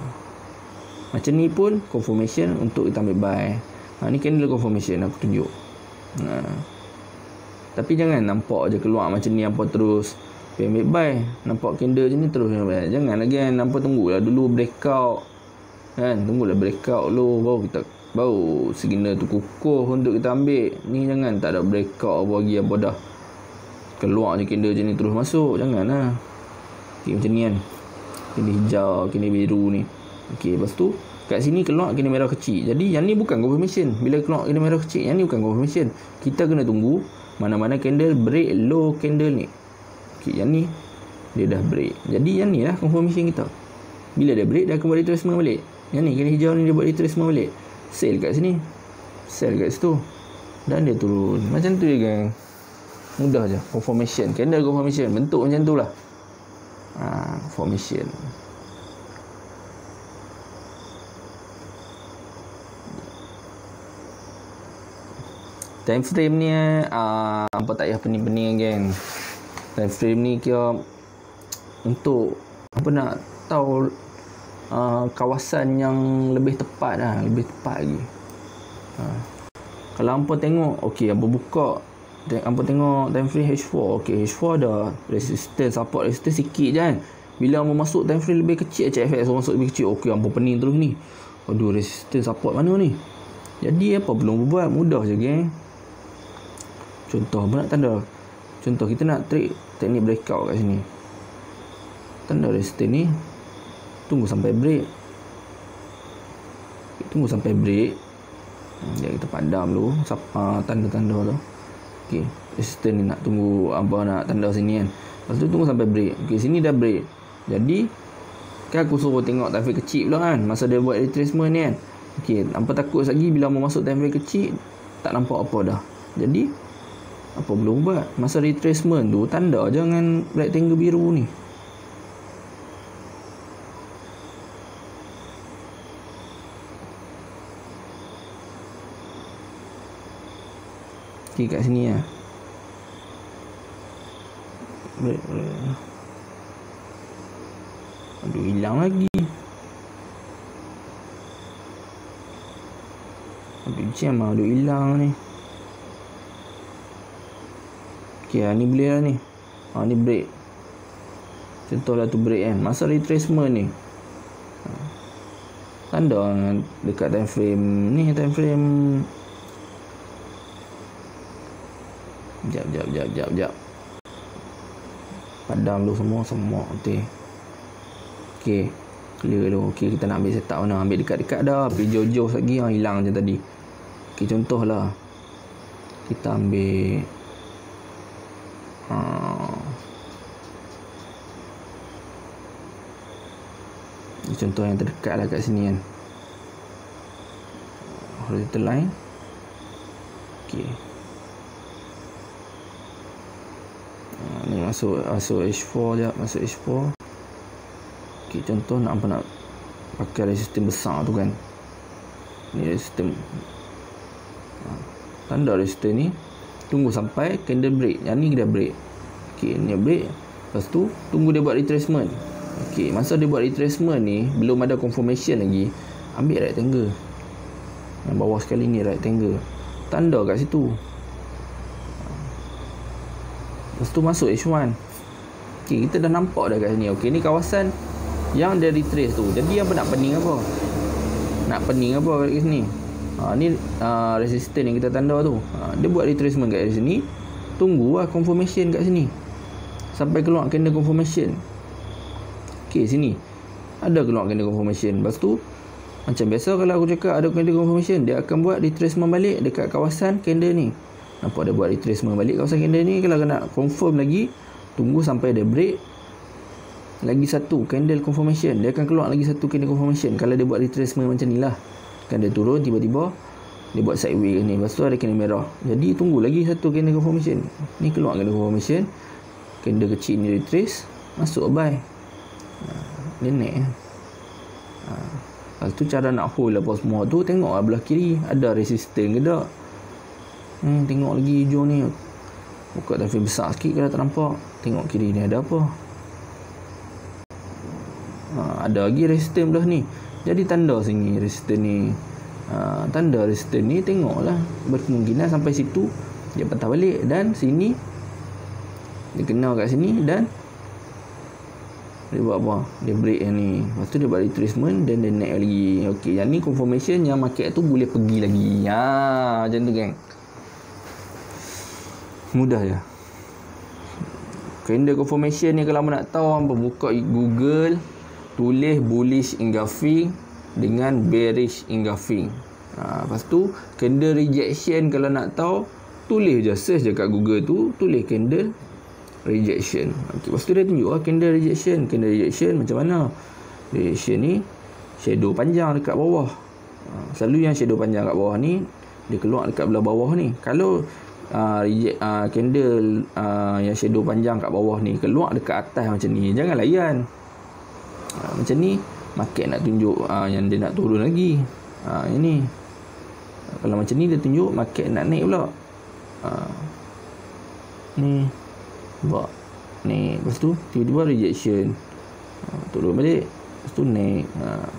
macam ni pun confirmation untuk kita ambil buy. Ha, ni candle confirmation aku tunjuk. Ha. Tapi jangan nampak je keluar macam ni apa terus ambil buy. Nampak candle macam ni terus buy. Jangan lagi kan. Nampak, tunggulah dulu breakout kan. Tunggulah breakout dulu, baru kita baru signal tu kukuh untuk kita ambil. Ni jangan tak ada breakout apa lagi apa dah keluar je candle macam ni terus masuk. Janganlah. Okay, macam ni kan. Candle hijau, candle biru ni. Okey, lepas tu kat sini keluar candle merah kecil. Jadi yang ni bukan confirmation. Bila keluar candle merah kecil, yang ni bukan confirmation. Kita kena tunggu mana-mana candle break low candle ni. Okey, yang ni dia dah break. Jadi yang ni lah confirmation kita. Bila dia break, dia akan buat retracement balik. Yang ni candle hijau ni dia buat retracement balik. Sell kat sini, sell kat situ, dan dia turun. Macam tu je gang. Mudah je. Confirmation, candle confirmation. Bentuk macam tu lah. Ha, confirmation. Time frame ni uh, apa tak payah pening-pening geng. Time frame ni kira untuk apa nak tahu uh, kawasan yang lebih tepat lah, lebih tepat lagi. Uh, kalau hampa tengok, okey, hampa buka, hampa tengok time frame H four, okey, H four ada resistance, support resistance sikit je kan. Bila hampa masuk time frame lebih kecil, H F X masuk lebih kecil, okey, hampa pening terus ni. Aduh, resistance support mana ni? Jadi apa belum buat, mudah je geng. Contoh apa nak tanda? Contoh kita nak trik teknik breakout kat sini. Tanda resistance ni tunggu sampai break. Tunggu sampai break. Ya, kita padam dulu uh, tanda-tanda tu. Okey, resistance ni nak tunggu apa nak tanda sini kan. Lepas tu tunggu sampai break. Okey, sini dah break. Jadi kan aku suruh tengok time frame kecil pula kan masa dia buat retracement ni kan. Okey, nampak takut lagi bila mau masuk time frame kecil tak nampak apa dah. Jadi apa belum buat masa retracement tu tanda je dengan rectangle biru ni. Okey, kat sini lah. Break, break. Aduh, hilang lagi. Aduh, jam lah. Aduh, hilang ni. Okey, ni boleh lah ni. Ha, ni break. Contohlah tu break kan. Masa retracement ni. Tanda dekat time frame ni, time frame. Jap, jap, jap, jap, jap. Padam dulu semua, semua. Okey. Okey. Clear dulu. Okey, kita nak ambil setup mana. Ambil dekat-dekat dah. Pergi jauh-jauh lagi. Ha, hilang je tadi. Okey, contohlah. Kita ambil. Ha. Ini contoh yang terdekat lah kat sini kan. Horizontal line. Okey. Ni masuk masuk H four je, masuk H four. Okey, contoh nak apa nak pakai resistance besar tu kan. Ni resistance. Ha, tanda resistance ni tunggu sampai candle break. Yang ni dah break. Okey, ni break. Lepas tu tunggu dia buat retracement. Okey, masa dia buat retracement ni belum ada confirmation lagi. Ambil rectangle. Yang bawah sekali ni rectangle. Tanda kat situ. Lepas tu masuk H one. Okey, kita dah nampak dah kat sini. Okey, ni kawasan yang dia retrace tu. Jadi apa nak pening apa? Nak pening apa kat sini? Ha, ni uh, resistance yang kita tanda tu. Ha, dia buat retracement kat sini. Tunggulah confirmation kat sini. Sampai keluar candle confirmation. Okey, sini. Ada keluar candle confirmation. Lepas tu macam biasa kalau aku cakap ada candle confirmation, dia akan buat retracement balik dekat kawasan candle ni. Nampak dia buat retracement balik kawasan candle ni. Kalau nak confirm lagi, tunggu sampai dia break. Lagi satu candle confirmation. Dia akan keluar lagi satu candle confirmation. Kalau dia buat retracement macam ni lah. Kan dia turun tiba-tiba dia buat sideway ni. Lepas tu ada candle merah. Jadi tunggu lagi satu candle confirmation. Ni keluar candle confirmation. Candle kecil ni retrace. Masuk buy. Ha, dia naik. Ha. Lepas tu cara nak hold apa semua tu, tengok lah belah kiri ada resistance ke tak. Hmm, tengok lagi hijau ni. Buka time frame besar sikit kalau tak nampak. Tengok kiri ni ada apa. Ha, ada lagi resistance belah ni. Jadi tanda sini resistance ni. Ha, tanda resistance ni tengoklah. Berkemungkinan sampai situ dia patah balik. Dan sini dia kena kat sini. Dan dia buat apa? Dia break yang ni. Lepas tu dia buat retracement. Dan dia naik lagi. Okey, yang ni confirmation yang market tu boleh pergi lagi. Ha, macam tu geng. Mudah je. Candle confirmation ni kalau nak tahu, hangpa buka Google, tulis bullish engulfing dengan bearish engulfing. Ha, lepas tu candle rejection kalau nak tahu, tulis je, search je kat Google tu, tulis candle rejection. Okey, lepas tu dia tunjuk lah candle rejection. Candle rejection macam mana? Rejection ni shadow panjang dekat bawah. Ha, selalu yang shadow panjang kat bawah ni dia keluar dekat belah bawah ni. Kalau Uh, reject, uh, candle uh, yang shadow panjang kat bawah ni keluar dekat atas macam ni, jangan layan. Uh, macam ni market nak tunjuk uh, yang dia nak turun lagi. Uh, ini uh, kalau macam ni dia tunjuk market nak naik pula. Uh, ni buat ni, lepas tu tiba-tiba rejection, uh, turun balik, lepas tu naik. Uh,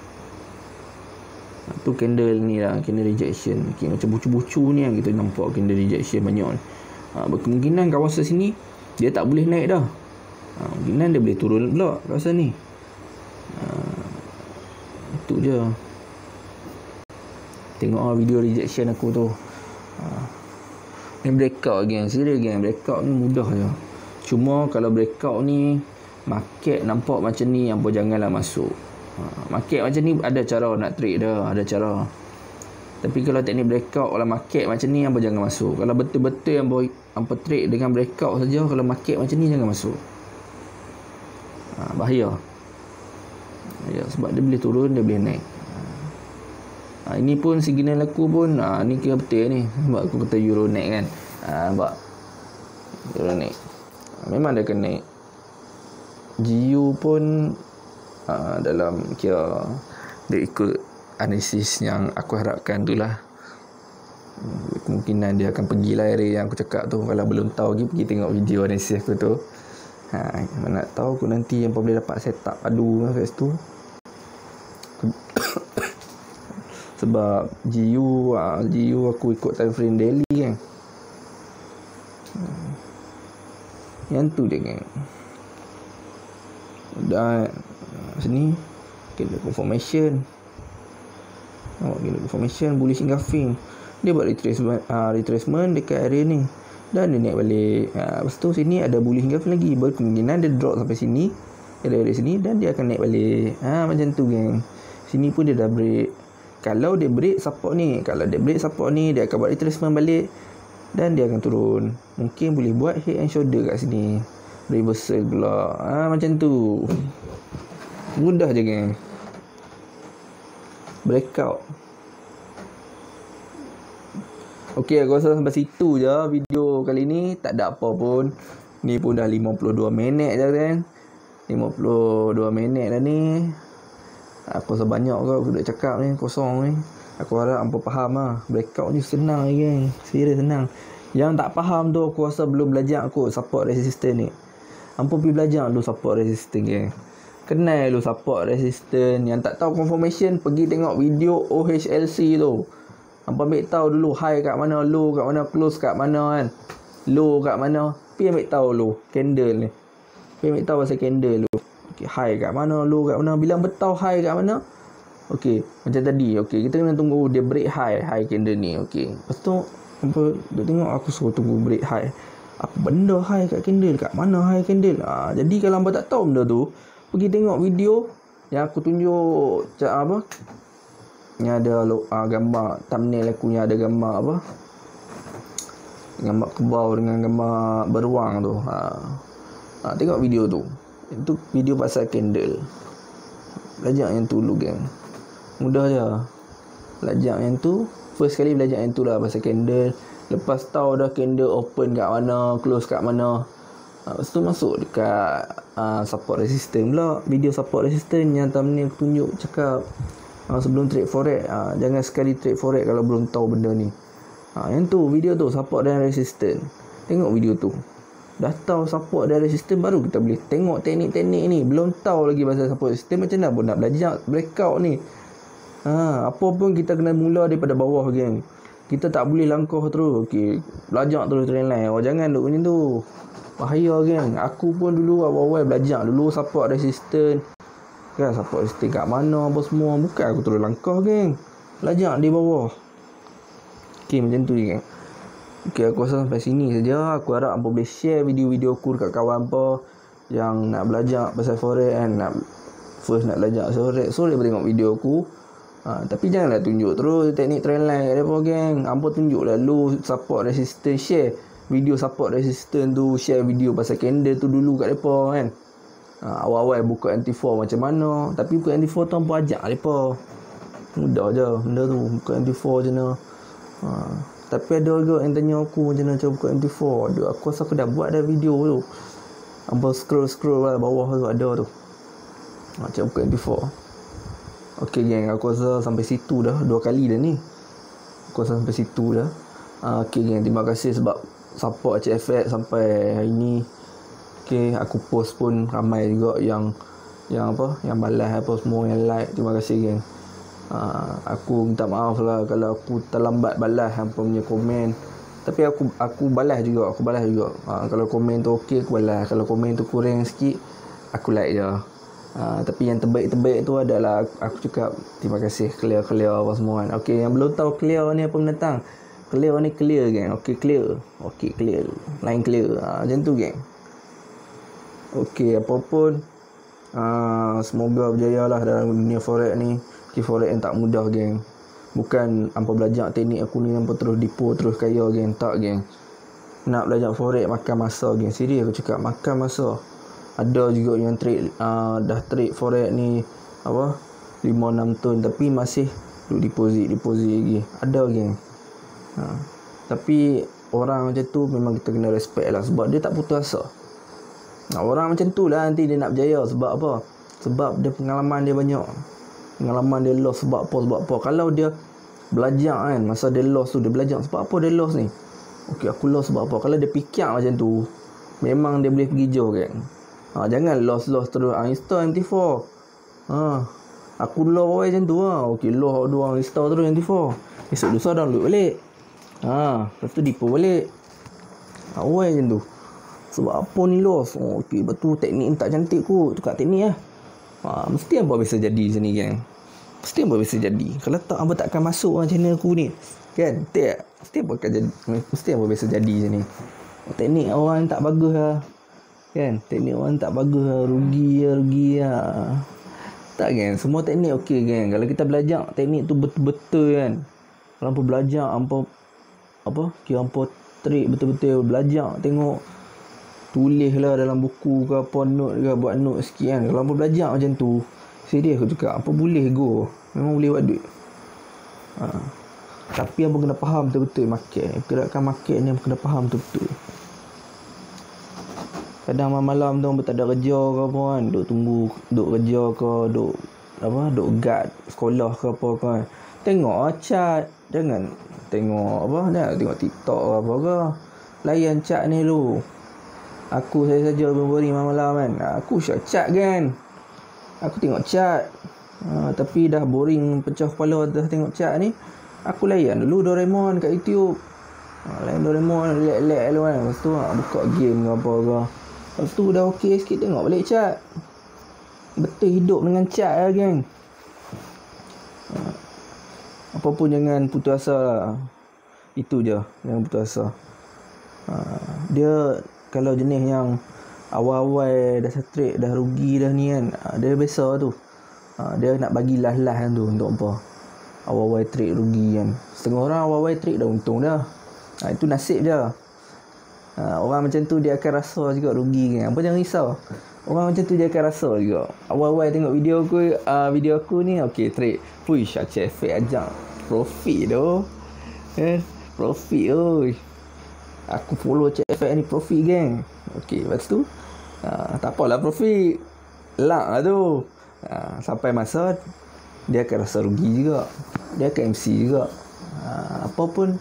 tu candle ni lah, candle rejection. Okay, macam bucu-bucu ni yang kita nampak candle rejection banyak ni. Ha, berkemungkinan kawasan sini dia tak boleh naik dah. Ha, kemungkinan dia boleh turun pula kawasan ni. Ha, itu je. Tengok lah video rejection aku tu. Ha, Ni breakout geng. Serius geng, breakout ni mudah je. Cuma kalau breakout ni market nampak macam ni, hampa janganlah masuk. Ha, market macam ni ada cara nak trade dah, ada cara. Tapi kalau teknik breakout, kalau market macam ni, hampa jangan masuk. Kalau betul-betul yang boy hampa trade dengan breakout saja, kalau market macam ni jangan masuk. Ha, bahaya. Ya, sebab dia boleh turun, dia boleh naik. Ha, ini pun signal aku pun, ha, ni kira betul ni. Sebab aku kata euro naik kan. Ha, nampak? Euro naik. Ha, memang dia akan naik. G U pun uh, dalam kira dia ikut analisis yang aku harapkan tu lah. Kemungkinan dia akan pergi lah area yang aku cakap tu. Kalau belum tahu lagi, pergi tengok video analisis aku tu. Ha, mana nak tahu aku nanti yang boleh dapat setup padu lah kat situ. Sebab G U uh, G U aku ikut time frame daily kan. Hmm. Yang tu je kan. Dan sini kena confirmation. Oh, kena confirmation bullish engulfing. Dia buat retracement uh, retracement dekat area ni. Dan dia naik balik. Ha, lepas tu sini ada bullish engulfing lagi. Berkemungkinan dia drop sampai sini, area-area sini, dan dia akan naik balik. Ha, macam tu geng. Sini pun dia dah break. Kalau dia break support ni, kalau dia break support ni, dia akan buat retracement balik dan dia akan turun. Mungkin boleh buat head and shoulder kat sini. Reversal pula. Ha, macam tu. Mudah je geng. Breakout. Okey, aku rasa sampai situ je video kali ni. Tak ada apa pun. Ni pun dah lima puluh dua minit je kan. lima puluh dua minit dah ni. Aku rasa banyak ke aku dah cakap ni, kosong ni. Aku harap hampa faham lah. Breakout ni senang je geng. Serius senang. Yang tak faham tu aku rasa belum belajar kot support resistance ni. Hampa pergi belajar dulu support resistance geng. Kenal dulu support resistance. Yang tak tahu confirmation, pergi tengok video O H L C tu. Hampa ambil tahu dulu high kat mana, low kat mana, close kat mana kan. Low kat mana. Pergi ambil tahu dulu candle ni. Pergi ambil tahu pasal candle dulu. Okay, high kat mana, low kat mana. Bila hampa tahu high kat mana, okey, macam tadi. Okey, kita kena tunggu dia break high, high candle ni. Okey. Lepas tu hampa dia tengok, aku suruh tunggu break high. Apa benda high kat candle? Kat mana high candle? Ha, jadi kalau hampa tak tahu benda tu, pergi tengok video yang aku tunjuk cak apa? Yang ada uh, gambar thumbnail aku yang ada gambar apa? Gambar kebau dengan gambar beruang tu. Ha. Ha, tengok video tu. Itu video pasal candle. Belajar yang tu dulu geng. Mudah je. Belajar yang tu. First kali belajar yang tu lah pasal candle. Lepas tahu dah candle open kat mana, close kat mana, ha, lepas tu masuk dekat uh, support resistance pula. Video support resistance yang thumbnail aku tunjuk cakap uh, sebelum trade forex, uh, jangan sekali trade forex kalau belum tahu benda ni. Ha, yang tu video tu support dan resistance. Tengok video tu. Dah tahu support dan resistance, baru kita boleh tengok teknik-teknik ni. Belum tahu lagi pasal support resistance, macam mana pun nak belajar breakout ni. Ha, apa pun kita kena mula daripada bawah geng. Kita tak boleh langkah terus. Okey, belajar terus trend line. Oh, jangan duk macam tu. Bahaya geng. Aku pun dulu awal-awal belajar dulu support resistance. Kan support resistance kat mana apa semua. Bukan aku terus langkah geng. Belajar di bawah. Okey, macam tu geng. Okey, aku rasa sampai sini saja. Aku harap hampa boleh share video-video aku dekat kawan hampa yang nak belajar pasal forex kan, nak first nak belajar pasal forex. So, dia boleh tengok video aku. Ha, tapi janganlah tunjuk terus teknik trend line kat depa geng. Hampa tunjuklah dulu support resistance, share video support resistance tu, share video pasal candle tu dulu kat depa kan. Ha, awal-awal buka M T four macam mana, tapi buka M T four tu hampa ajak depa. Mudah je benda tu, buka M T four macam mana. Ha, tapi ada juga yang tanya aku macam mana cara buka M T four. Aduh, aku rasa aku dah buat dah video tu. Hampa scroll-scroll lah bawah tu ada tu. Ha, cara buka M T four. Okey geng, aku rasa sampai situ dah. Dua kali dah ni. Aku rasa sampai situ dah. uh, Okey geng, terima kasih sebab support H F X sampai hari ni. Okey, aku post pun ramai juga yang Yang apa, yang balas apa semua, yang like. Terima kasih geng. uh, Aku minta maaf lah kalau aku terlambat balas hampa punya komen. Tapi aku aku balas juga, aku balas juga. uh, Kalau komen tu okey, aku balas. Kalau komen tu kurang sikit, aku like je. Ha, tapi yang terbaik-terbaik tu adalah aku, aku cakap terima kasih, clear-clear apa semua kan. Okey, yang belum tahu clear ni apa menentang, Clear ni clear geng. Okey clear. Okey clear. Line clear. Ha, macam tu geng. Okey, apapun uh, semoga berjaya lah dalam dunia forex ni. Okay, forex yang tak mudah geng. Bukan hampa belajar teknik aku ni hampa terus dipo terus kaya geng. Tak geng. Nak belajar forex makan masa geng. Serius aku cakap, makan masa. Ada juga yang trade uh, dah trade forex ni apa lima enam tahun tapi masih duk deposit deposit lagi. Ada geng. Ha. Tapi orang macam tu memang kita kena respect lah sebab dia tak putus asa. Nah, orang macam tu lah nanti dia nak berjaya. Sebab apa? Sebab dia pengalaman dia banyak. Pengalaman dia loss sebab apa? Sebab apa? Kalau dia belajar kan, masa dia loss tu dia belajar sebab apa dia loss ni. Okey, aku loss sebab apa? Kalau dia fikir macam tu, memang dia boleh pergi jauh kan. Ha, jangan loss-loss terus. Ha, install M T four. Ha, aku loss macam tu lah. Okey, loss dua install terus M T four. Esok lusa download balik. Ha, lepas tu depo balik. Ha, macam tu. Sebab apa ni loss? Oh, okey, betul teknik ni tak cantik kot. Tukar teknik lah. Ha, mesti apa bisa jadi sini geng. Mesti apa bisa jadi. Kalau tak apa takkan masuk lah channel aku ni. Kan? Tak? Mesti apa akan jadi. Mesti apa bisa jadi sini. Teknik orang tak bagus lah. Kan? Teknik orang tak bagus lah. Rugi lah. Rugi lah. Tak kan? Semua teknik okey kan? Kalau kita belajar teknik tu betul-betul kan. Kalau hampa belajar, hampa apa? Kira hampa trik betul-betul. Belajar, tengok. Tulis lah dalam buku ke apa, note ke, buat note sikit kan. Kalau hampa belajar macam tu, serius aku cakap, hampa boleh go. Memang boleh buat duit. Ha. Tapi hampa kena faham betul-betul market. Gerakan market ni hampa kena faham betul-betul. Kadang malam-malam tu hampa tak ada kerja ke apa kan, duk tunggu, duk kerja ke, duk apa, duk guard sekolah ke apa kan. Tengok lah chat. Jangan tengok apa, jangan tengok TikTok ke apa ke. Layan chat ni dulu. Aku saya saja boring malam-malam kan. Aku syak chat kan. Aku tengok chat. Ha, tapi dah boring pecah kepala dah tengok chat ni. Aku layan dulu Doraemon kat YouTube. Ha, layan Doraemon relax-relax dulu kan. Lepas tu ha, buka game ke apa ke. Lepas tu dah okey sikit tengok balik chat. Betul hidup dengan chat lah geng. Ha, apa pun jangan putus asa lah. Itu je. Jangan putus asa. Ha, dia kalau jenis yang awal-awal dah straight, dah rugi dah ni kan, dia biasa tu. Ha, dia nak bagi las-las tu untuk apa? Awal-awal trade rugi kan. Setengah orang awal-awal trade dah untung dah. Ha, itu nasib je. Ha, orang macam tu dia akan rasa juga rugi kan. Apa jangan risau. Orang macam tu dia akan rasa juga. Awal-awal tengok video aku, uh, video aku ni, okey trade. Puish, Aceh F X ajak profit tu. Kan? Profit oi. Aku follow Cik F X ni profit geng. Okey, lepas tu uh, tak apalah profit. Lak lah tu. Uh, sampai masa dia akan rasa rugi juga. Dia akan M C juga. Uh, apa pun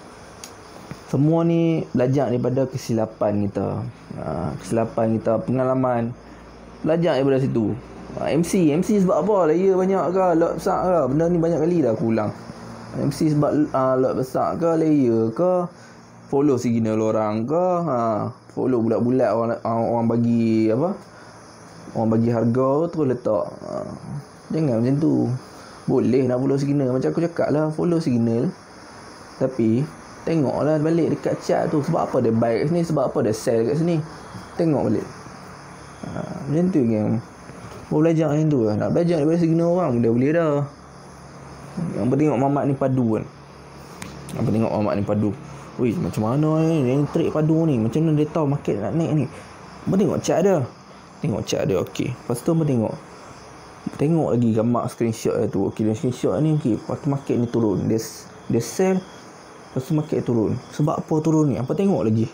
semua ni belajar daripada kesilapan kita. Uh, kesilapan kita, pengalaman. Belajar daripada situ. Uh, M C, M C sebab apa? Layer banyak ke? Lot besar ke? Benda ni banyak kali dah aku ulang. M C sebab uh, lot besar ke? Layer ke? Follow signal orang ke, ha, follow bulat-bulat orang, orang bagi apa, orang bagi harga terus letak. Ha, jangan macam tu. Boleh nak follow signal, macam aku cakap lah, follow signal, tapi tengoklah balik dekat chat tu. Sebab apa dia buy kat sini, sebab apa dia sell kat sini, tengok balik. Ha, macam tu kan. Mau belajar macam tu lah. Nak belajar daripada signal orang dah boleh dah. Yang penting tengok mamat ni padu kan. Yang penting tengok mamat ni padu. Wih, macam mana ni? Yang trade padu ni. Macam mana dia tahu market nak naik ni? Apa tengok chat dia. Tengok chat dia. Okey. Lepas tu apa tengok? Tengok lagi gambar screenshot dia tu. Okey, dia screenshot ni okey. Lepas tu market ni turun. Dia dia sell. Lepas tu market turun. Sebab apa turun ni? Apa tengok lagi?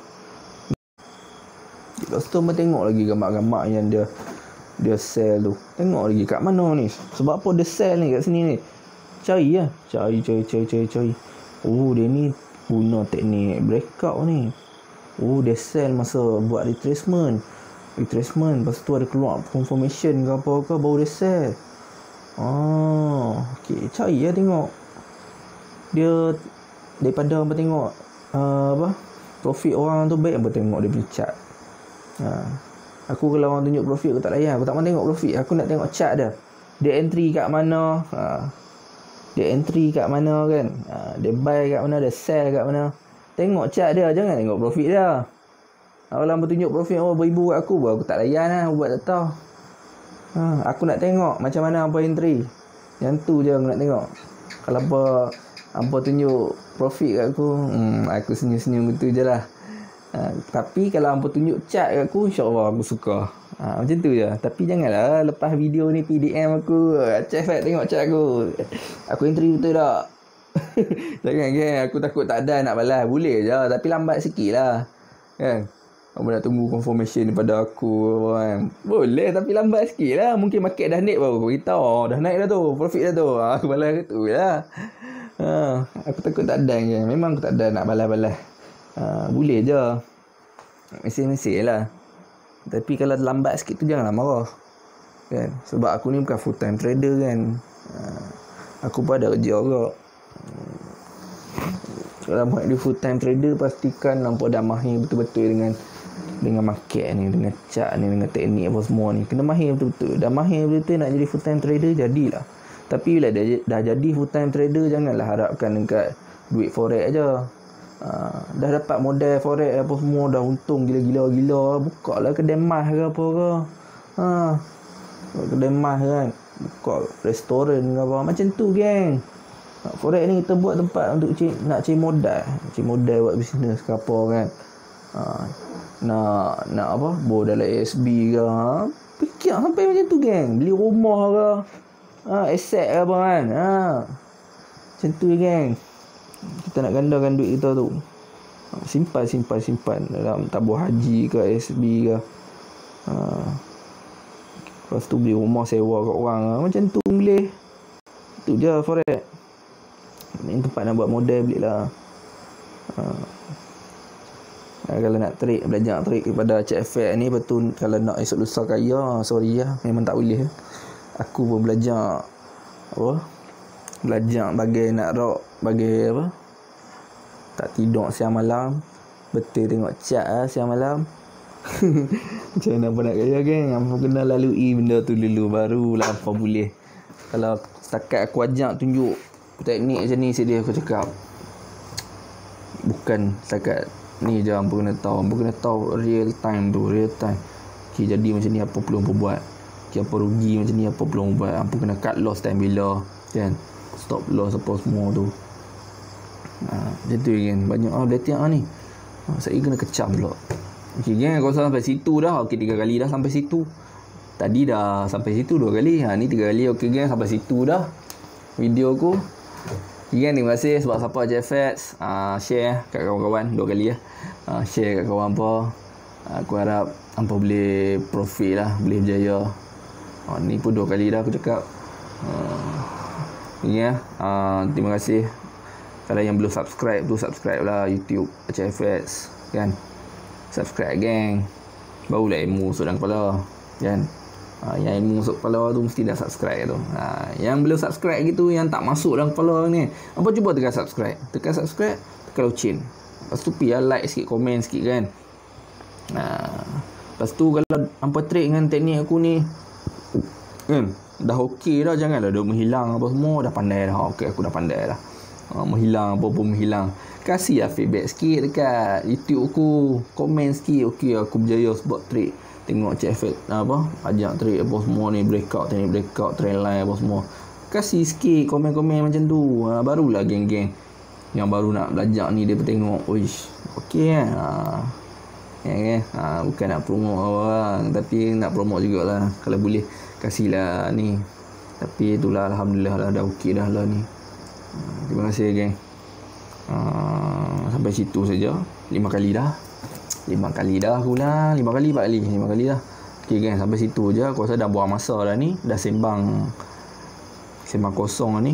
Lepas tu apa tengok lagi gambar-gambar yang dia dia sell tu. Tengok lagi kat mana ni? Sebab apa dia sell ni kat sini ni? Cari lah. Cari, cari, cari, cari, cari. Oh, dia ni guna teknik breakout ni. Oh, dia sell masa buat retracement. Retracement. Lepas tu ada keluar confirmation ke apa ke, baru dia sell. Ah, okay. Cari lah tengok. Dia daripada apa tengok uh, apa profit orang tu baik apa tengok dia punya chart. Ha. Aku kalau orang tunjuk profit aku tak layan. Aku tak mahu tengok profit. Aku nak tengok chart dia. Dia entry kat mana. Ha. Dia entry kat mana kan. Ha, dia buy kat mana, dia sell kat mana. Tengok chart dia, jangan tengok profit dia. Kalau hang tunjuk profit oh beribu kat aku, aku tak layan lah, buat tak tahu. Ha, aku nak tengok macam mana hampa entry. Yang tu je aku nak tengok. Kalau apa hampa tunjuk profit kat aku, hmm, aku senyum-senyum gitu je lah. Ha, tapi kalau hampa tunjuk chart kat aku, insyaAllah aku suka. Ha, macam tu je. Tapi janganlah lepas video ni P D M aku, Cik Fat tengok chart aku. Aku entry betul tak? Jangan kan, aku takut tak ada nak balas. Boleh je, tapi lambat sikit lah kan. Kamu nak tunggu confirmation daripada aku kan. Boleh, tapi lambat sikit lah. Mungkin market dah naik baru aku beritahu, oh, dah naik dah tu, profit dah tu. Ha, aku balas ke tu lah. Ha, aku takut tak ada je. Memang aku tak ada nak balas-balas. Ha, boleh je, mesej-mesej lah. Tapi kalau lambat sikit tu janganlah marah kan. Sebab aku ni bukan full time trader kan. Ha, aku pun ada kerja juga. Kalau buat dia full time trader, pastikan nampak dah mahir betul-betul dengan dengan market ni, dengan chart ni, dengan teknik apa semua ni. Kena mahir betul-betul. Dah mahir betul-betul nak jadi full time trader, jadilah. Tapi bila dah, dah jadi full time trader, janganlah harapkan dekat duit forex aja. Ha, dah dapat modal forex apa semua, dah untung gila-gila-gila, buka lah kedai mas ke apa ke. Ha, kedai mas kan, buka restoran ke apa, macam tu geng. Ha, forex ni kita buat tempat untuk cik, nak cari modal, cari modal buat bisnes ke apa kan. Ha, nak nak apa, bor dalam A S B ke, ha, fikir sampai macam tu geng. Beli rumah ke, ha, aset ke apa kan. Ha, macam tu geng. Kita nak gandakan duit kita tu, simpan simpan simpan dalam tabung haji ke A S B ke. Ha, lepas tu beli rumah sewa kat orang, ha, macam tu boleh. Itu je forex. Ini tempat nak buat modal, belilah. Ha, ha, kalau nak trade, belajar trade kepada Cik Fat ni, betul. Kalau nak esok lusa kaya, sorry lah, memang tak boleh. Aku pun belajar apa, belajar bagai nak rock, bagai apa, tak tidur siang malam, betul tengok chart lah siang malam. Macam mana pun nak kaya geng, apa kena lalui benda tu dulu, barulah apa boleh. Kalau setakat aku ajak tunjuk teknik macam ni, sedih aku cakap, bukan setakat ni je hampa kena tahu. Hampa kena tahu real time tu, real time. Okay, jadi macam ni apa perlu hampa buat. Okay, apa rugi macam ni apa perlu hampa buat. Hampa kena cut loss time bila kan, stop loss apa semua tu. Ha, macam tu kan. Banyak ah belatihan ni. Ha, saya kena kecam pula. Okey geng, aku sampai situ dah. Okey, tiga kali dah sampai situ. Tadi dah sampai situ dua kali. Ha, ni tiga kali. Okey geng, sampai situ dah video aku. Okay, geng, terima kasih sebab siapa je Fats. Ha, share kat kawan-kawan dua kali ya. Ha, share kat kawan apa. Ha, aku harap hampa boleh profit lah, boleh berjaya. Ha, ni pun dua kali dah aku cakap. Ha, ni ya. Ha, terima kasih. Kalau yang belum subscribe tu, subscribe lah YouTube H F S kan. Subscribe geng, barulah ilmu masuk dalam kepala kan. Ha, yang ilmu masuk kepala tu mesti dah subscribe tu. Ha, yang belum subscribe gitu, yang tak masuk dalam kepala ni, apa cuba tekan subscribe. Tekan subscribe, tekan loceng. Lepas tu pergi like sikit, komen sikit kan. Ha, lepas tu kalau hampa trade dengan teknik aku ni kan, dah okey dah, janganlah dah menghilang apa semua, dah pandai dah. Okey, aku dah pandai dah. Ha, menghilang apa pun menghilang. Kasih lah feedback sikit dekat YouTube aku, komen sikit. Okey, aku berjaya sebab trade. Tengok Cik Fat apa, ajak trade apa semua ni, breakout, teknik breakout, trend line apa semua. Kasih sikit komen-komen macam tu. Ha, barulah geng-geng yang baru nak belajar ni, dia tengok, oish, okey kan. Ha, ya kan. Ha, bukan nak promote orang, tapi nak promote jugalah. Kalau boleh kasihlah ni. Tapi itulah, alhamdulillah lah, dah okey dah lah ni. Terima kasih geng. Uh, sampai situ saja. Lima kali dah. Lima kali dah aku lah. Lima kali, empat kali. Lima kali dah. Okay geng, sampai situ je. Aku rasa dah buang masa dah ni. Dah sembang Sembang kosong lah ni.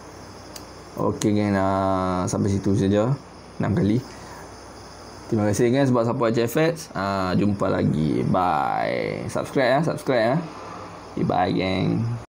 Okay geng, uh, sampai situ saja. Enam kali. Terima kasih geng sebab support H F X. uh, Jumpa lagi. Bye. Subscribe ya. Subscribe ya. Okay, bye geng.